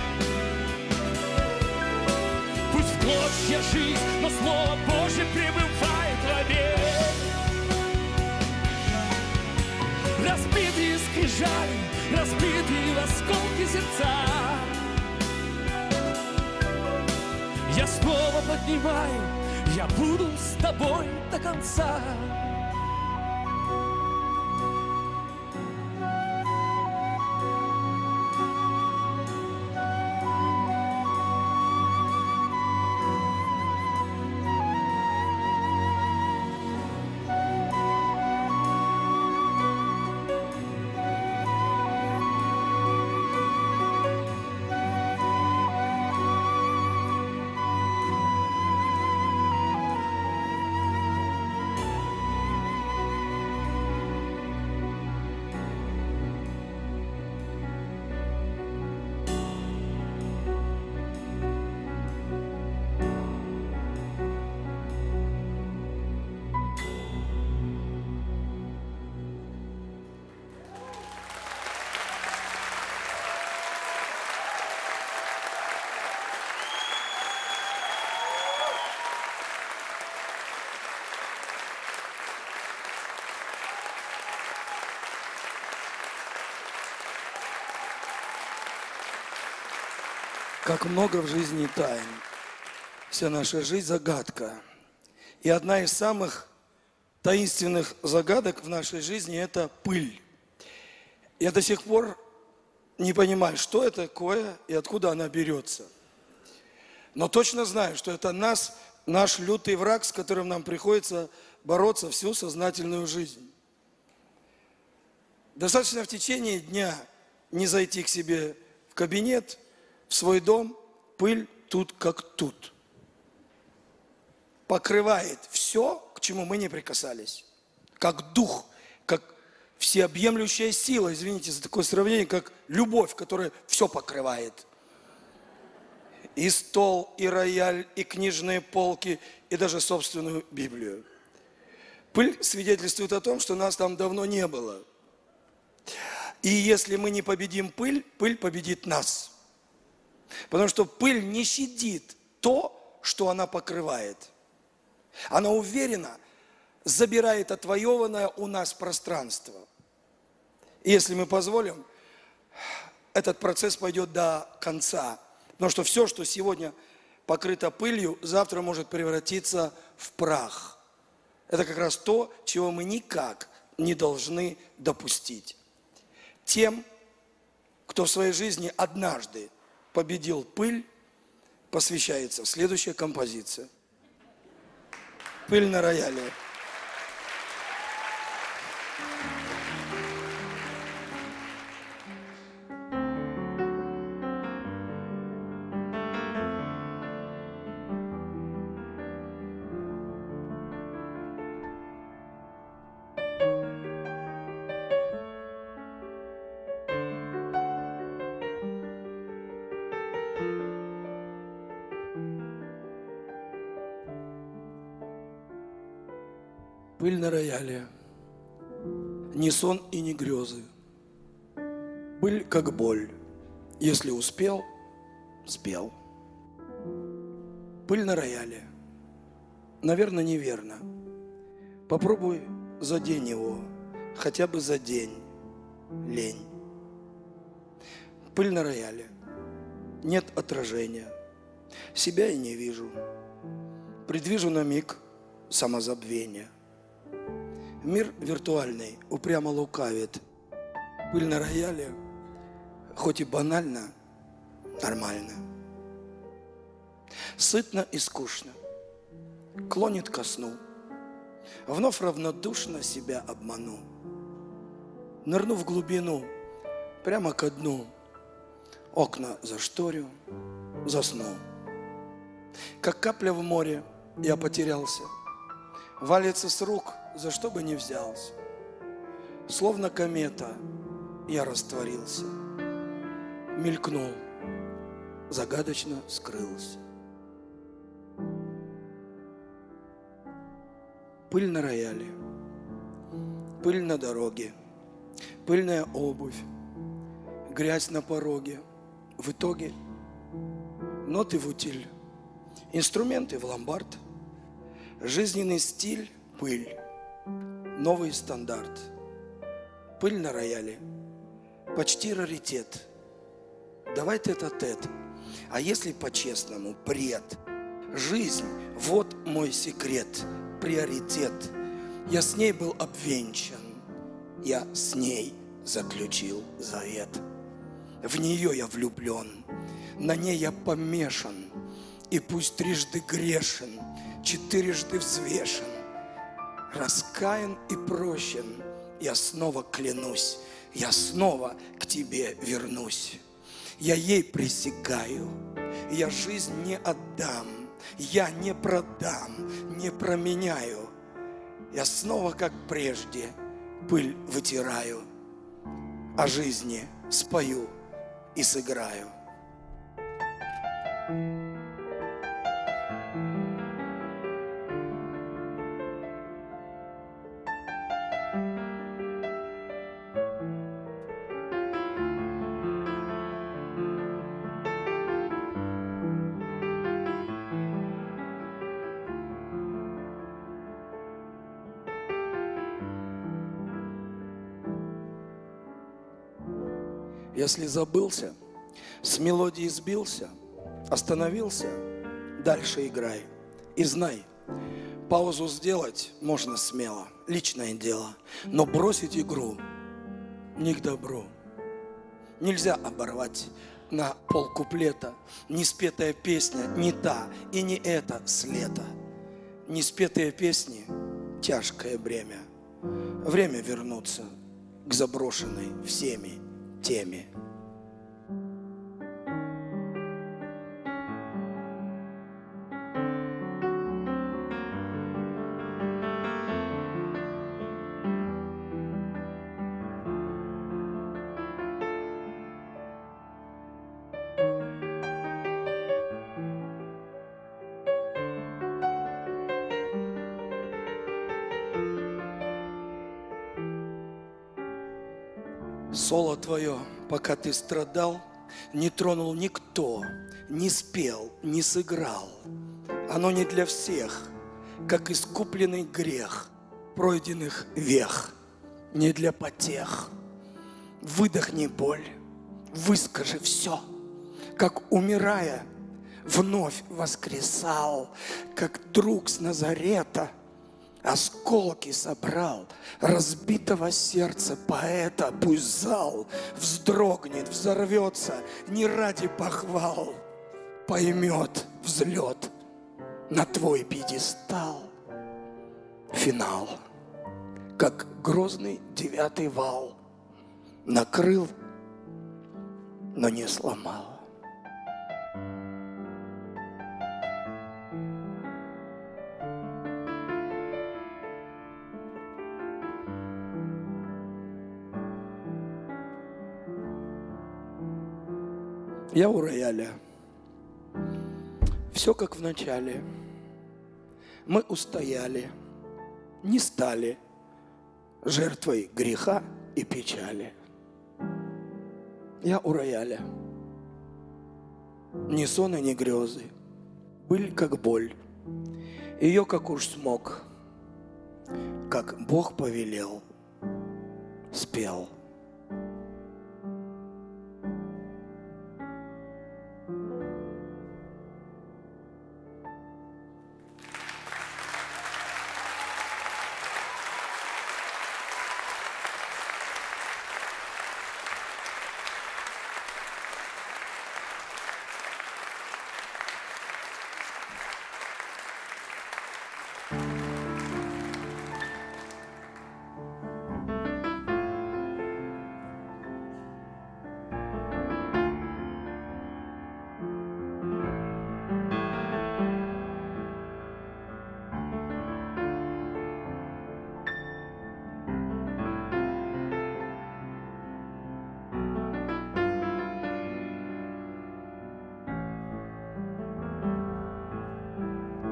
Пусть в клочья жизнь, но Слово Божье пребывает вовек. Разбитые скрижали, разбитые в осколки сердца, я снова поднимаю, я буду с тобой до конца. Как много в жизни тайн. Вся наша жизнь – загадка. И одна из самых таинственных загадок в нашей жизни – это пыль. Я до сих пор не понимаю, что это такое и откуда она берется. Но точно знаю, что это нас, наш лютый враг, с которым нам приходится бороться всю сознательную жизнь. Достаточно в течение дня не зайти к себе в кабинет, в свой дом, пыль тут как тут. Покрывает все, к чему мы не прикасались. Как дух, как всеобъемлющая сила, извините за такое сравнение, как любовь, которая все покрывает. И стол, и рояль, и книжные полки, и даже собственную Библию. Пыль свидетельствует о том, что нас там давно не было. И если мы не победим пыль, пыль победит нас. Потому что пыль не щадит то, что она покрывает. Она уверенно забирает отвоеванное у нас пространство. И если мы позволим, этот процесс пойдет до конца. Потому что все, что сегодня покрыто пылью, завтра может превратиться в прах. Это как раз то, чего мы никак не должны допустить. Тем, кто в своей жизни однажды победил пыль, посвящается следующая композиция. Пыль на рояле. Пыль на рояле, не сон и не грезы. Пыль как боль, если успел, спел. Пыль на рояле, наверное, неверно. Попробуй задень его, хотя бы за день, лень. Пыль на рояле, нет отражения, себя я не вижу. Предвижу на миг самозабвение. Мир виртуальный упрямо лукавит. Пыль на рояле, хоть и банально, нормально. Сытно и скучно, клонит ко сну. Вновь равнодушно себя обману. Нырну в глубину, прямо ко дну. Окна зашторю, засну. Как капля в море я потерялся. Валится с рук, за что бы ни взялся. Словно комета я растворился. Мелькнул, загадочно скрылся. Пыль на рояле, пыль на дороге, пыльная обувь, грязь на пороге. В итоге ноты в утиль, инструменты в ломбард, жизненный стиль – пыль, новый стандарт. Пыль на рояле, почти раритет. Давай тет-а-тет, а если по-честному – бред. Жизнь – вот мой секрет, приоритет. Я с ней был обвенчан, я с ней заключил завет. В нее я влюблен, на ней я помешан, и пусть трижды грешен, четырежды взвешен, раскаян и прощен, я снова клянусь, я снова к тебе вернусь. Я ей присягаю, я жизнь не отдам, я не продам, не променяю. Я снова, как прежде, пыль вытираю, о жизни спою и сыграю. Если забылся, с мелодии сбился, остановился, дальше играй. И знай, паузу сделать можно смело, личное дело, но бросить игру не к добру. Нельзя оборвать на полкуплета, неспетая песня не та и не эта с лета. Неспетые песни – тяжкое бремя. Время вернуться к заброшенной всеми теме. Соло твое, пока ты страдал, не тронул никто, не спел, не сыграл. Оно не для всех, как искупленный грех пройденных вех, не для потех. Выдохни боль, выскажи все, как умирая, вновь воскресал, как друг с Назарета. Осколки собрал разбитого сердца поэта. Пусть зал вздрогнет, взорвется не ради похвал. Поймет взлет на твой пьедестал. Финал, как грозный девятый вал, накрыл, но не сломал. Я у рояля. Все как в начале. Мы устояли, не стали жертвой греха и печали. Я у рояля. Ни сон и ни грезы. Быль как боль. Ее как уж смог, как Бог повелел, спел.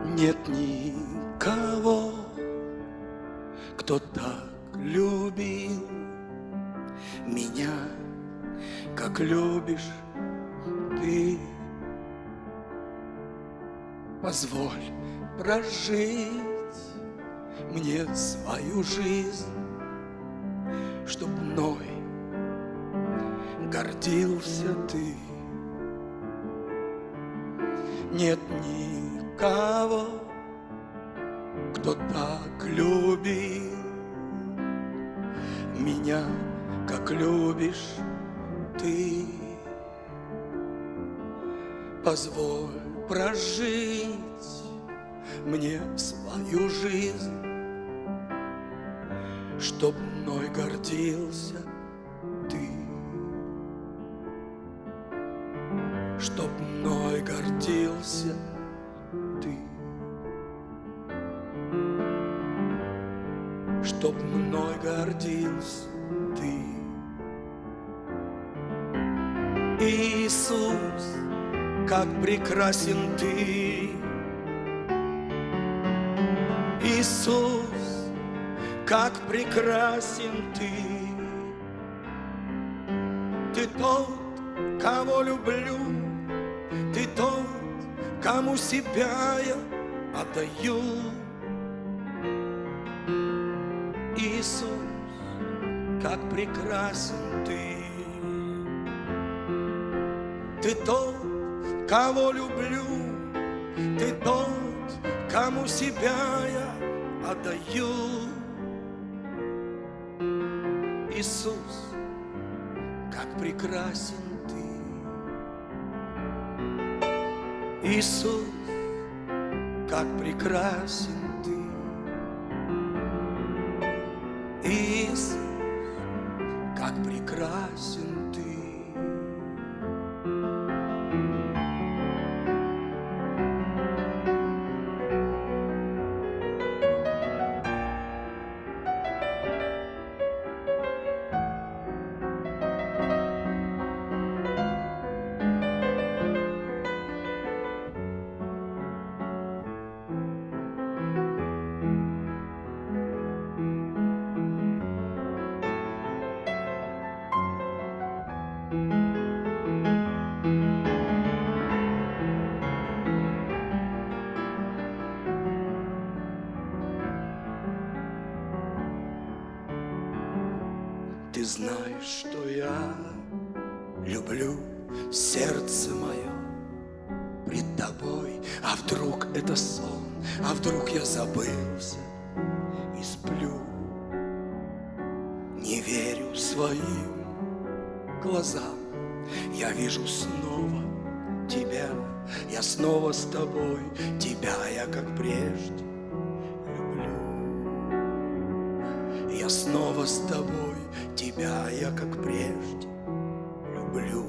Нет никого, кто так любил меня, как любишь ты. Позволь прожить мне свою жизнь, чтоб мной гордился ты. Нет никого, кто так любил меня, как любишь ты. Позволь прожить мне свою жизнь, чтоб мной гордился ты, чтоб мной гордился ты, чтоб мной гордился ты. Иисус, как прекрасен ты, Иисус, как прекрасен ты. Ты тот, кого люблю, ты тот, кому себя я отдаю. Иисус, как прекрасен ты. Ты тот, кого люблю, ты тот, кому себя я отдаю. Иисус, как прекрасен ты. Иисус, как прекрасен ты. Иисус, как прекрасен ты. Ты знаешь, что я люблю сердце мое пред тобой. А вдруг это сон, а вдруг я забылся и сплю. Не верю своим глазам, я вижу снова тебя. Я снова с тобой, тебя я как прежде люблю. Я снова с тобой, тебя я как прежде люблю.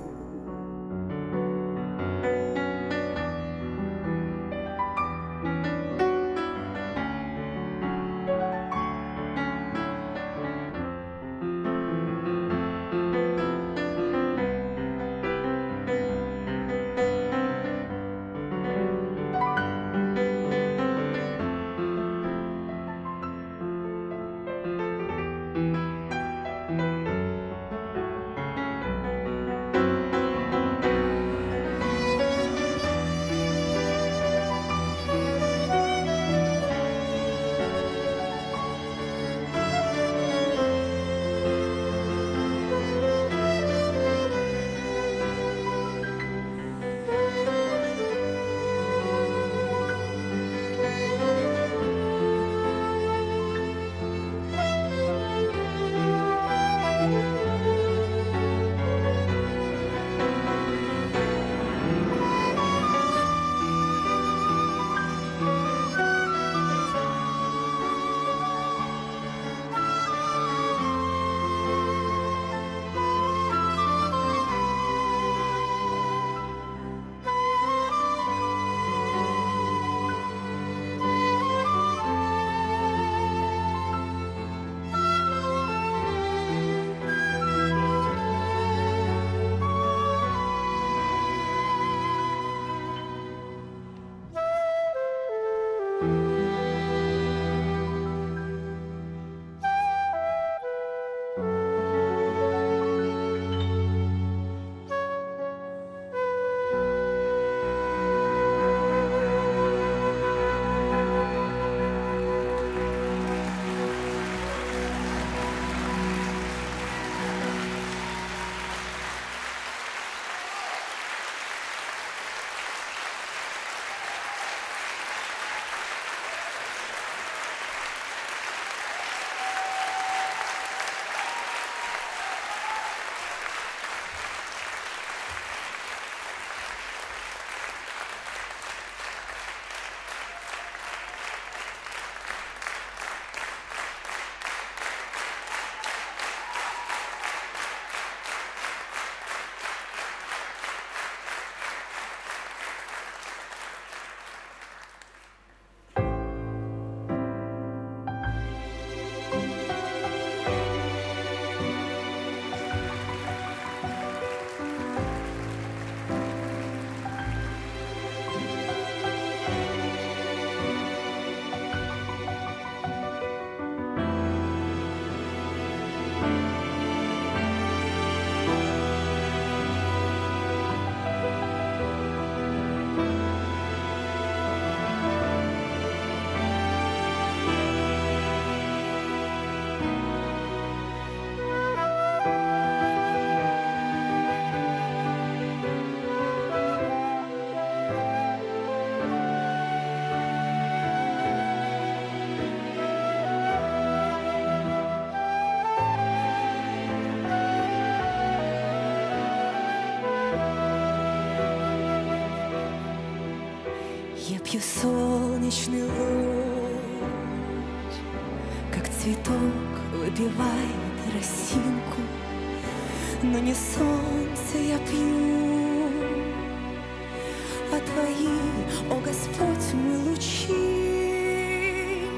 Я пью солнечный луч, как цветок выпивает росинку, но не солнце я пью, а твои, о Господь, мой лучи.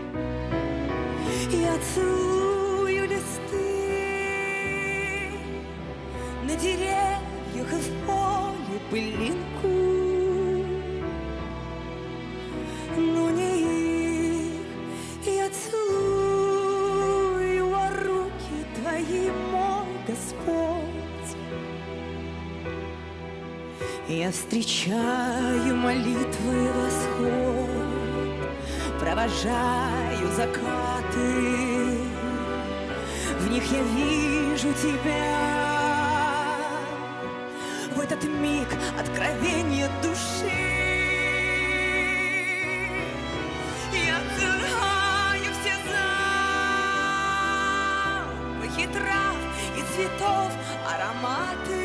Я целую листы на деревьях и в поле пылинку, но не их я целую, а руки твои, мой Господь. Я встречаю молитвы восход, провожаю закаты, в них я вижу тебя. В этот миг откровение души я целую все запахи трав и цветов, ароматы,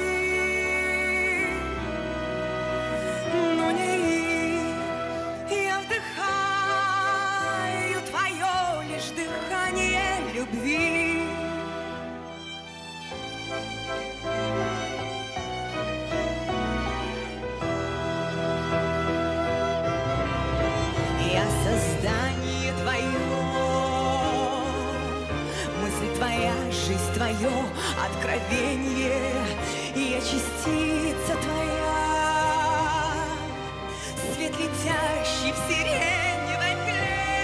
но не их я вдыхаю твое лишь дыхание любви. Я создание твое, мысль твоя, жизнь твое, откровение, я частица твоя, свет летящий в сиреневой мгле.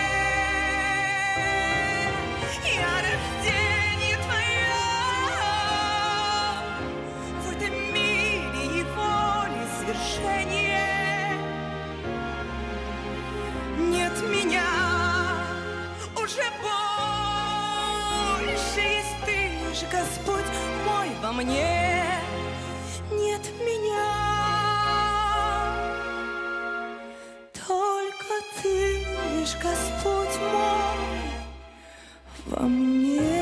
Я рождение твое в этом мире и воле свершение. Нет меня уже больше, есть ты лишь, Господь мой, во мне. Нет меня, только ты лишь, Господь мой, во мне.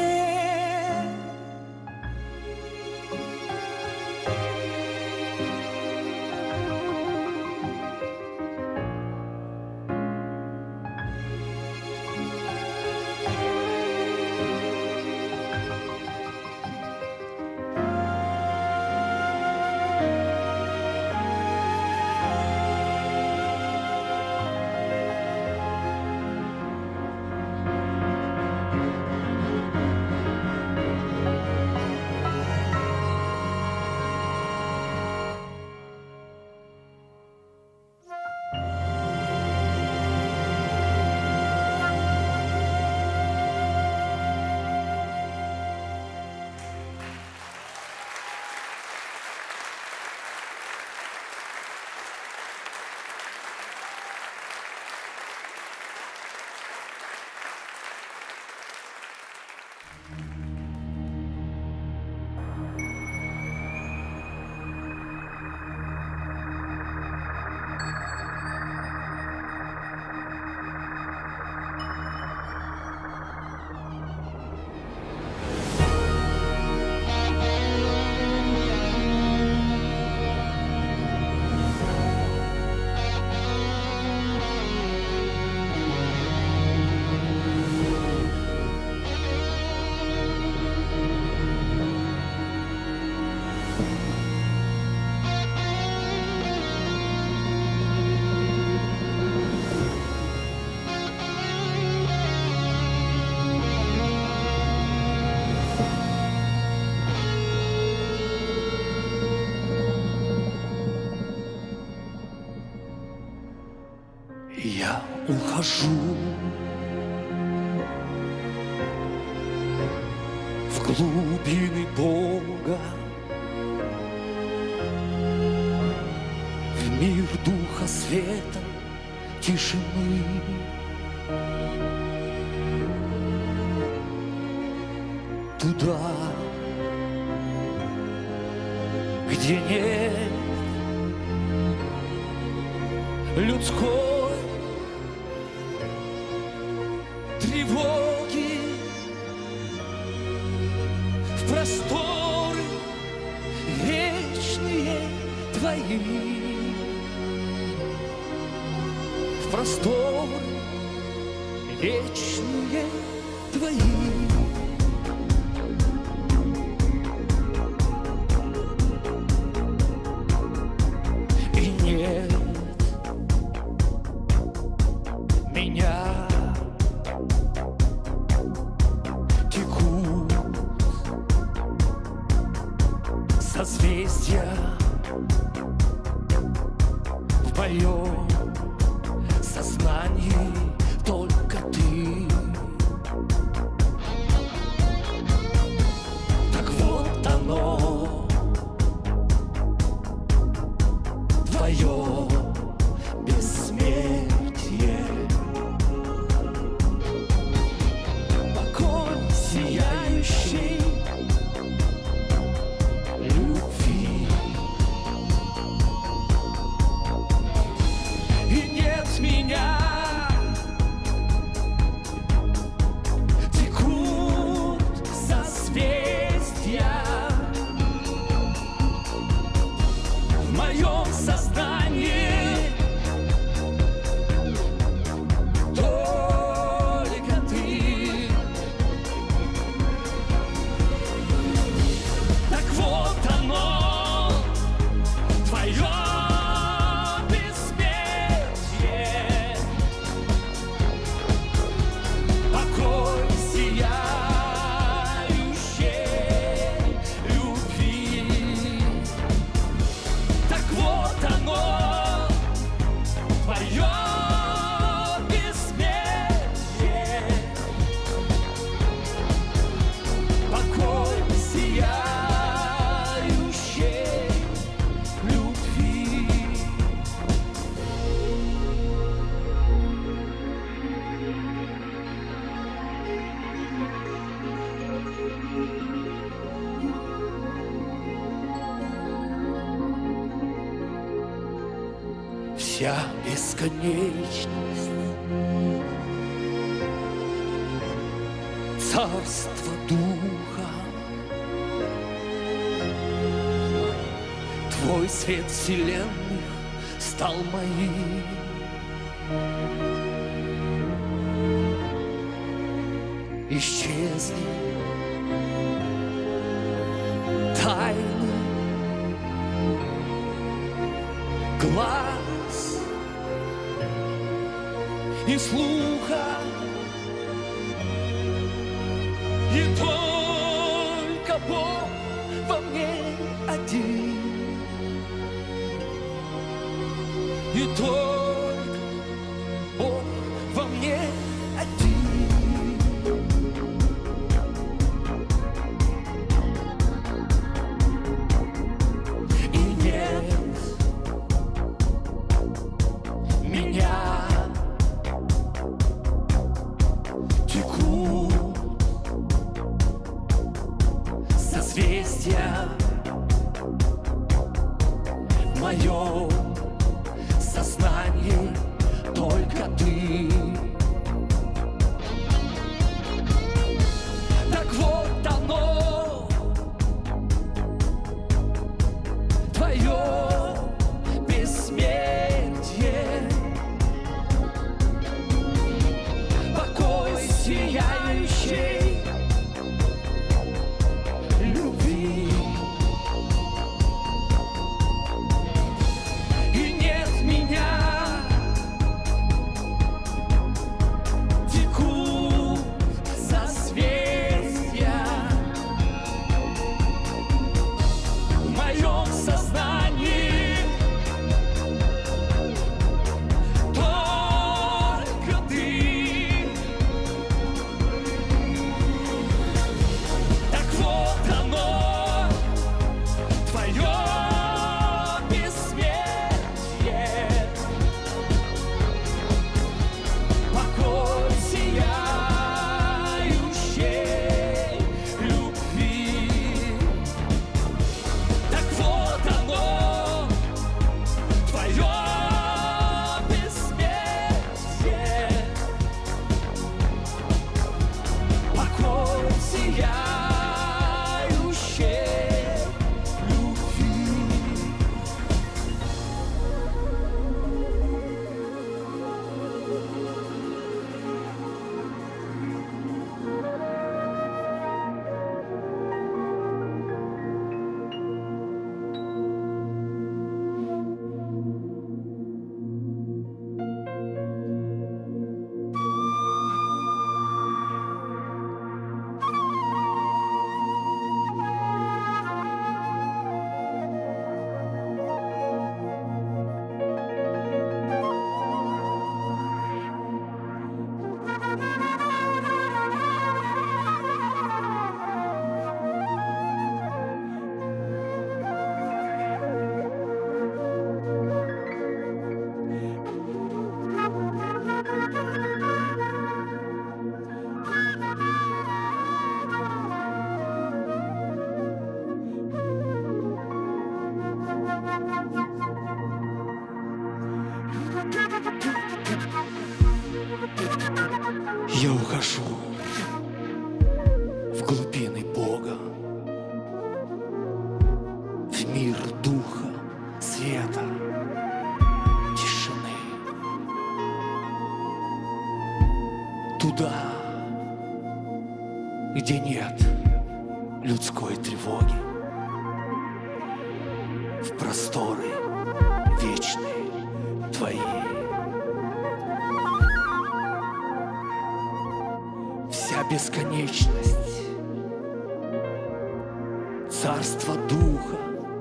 Я ухожу в глубины Бога, в мир духа света, тишины. Туда, где нет людской тревоги, в просторы вечные твои. просторы вечные твои. И нет меня, текут созвездия в моем сознании, только ты. Так вот оно, твое бессмертие, покой сияющий любви. И нет меня, текут созвездия в моем сознании, только ты. Так вот оно, твое бессмертие, покой сияющей любви. Так вот оно, твое бессмертие, покой сияющей любви. Вся бесконечность, царство духа, твой свет вселенных стал моим. Исчезли тайны глаз и слуха, и только Бог во мне один, и только Бог во мне один. И нет меня, текут созвездия в моем сознании, только ты. Так вот оно, твое бессмертие, покой сияющей любви. И нет меня, Я ухожу в глубины Бога, в мир духа, света, тишины. Туда, где нет людской тревоги, в просторы вечные твои. Вся бесконечность, царство духа,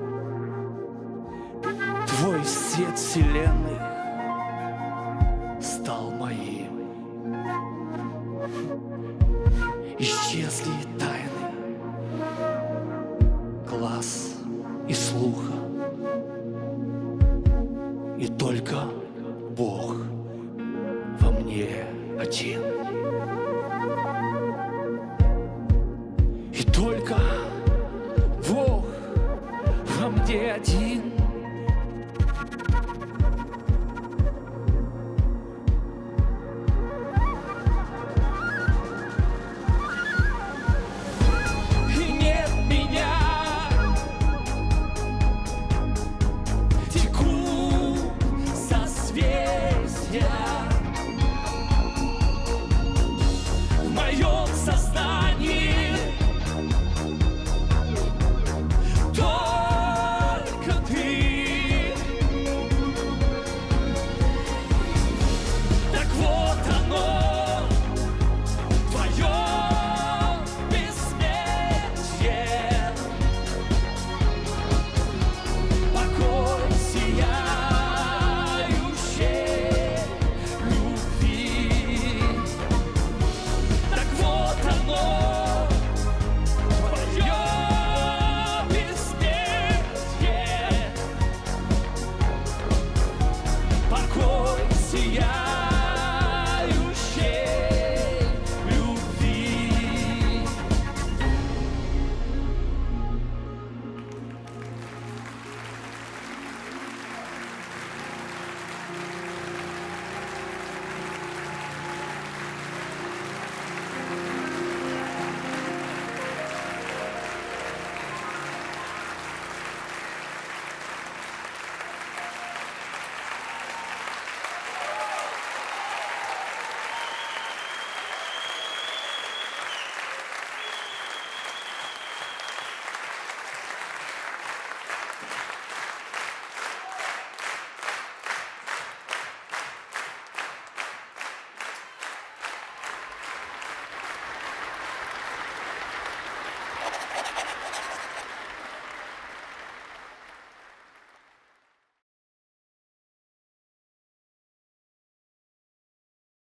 твой свет вселенных стал моим. Исчезли тайны глаз и слуха, и только Бог во мне один.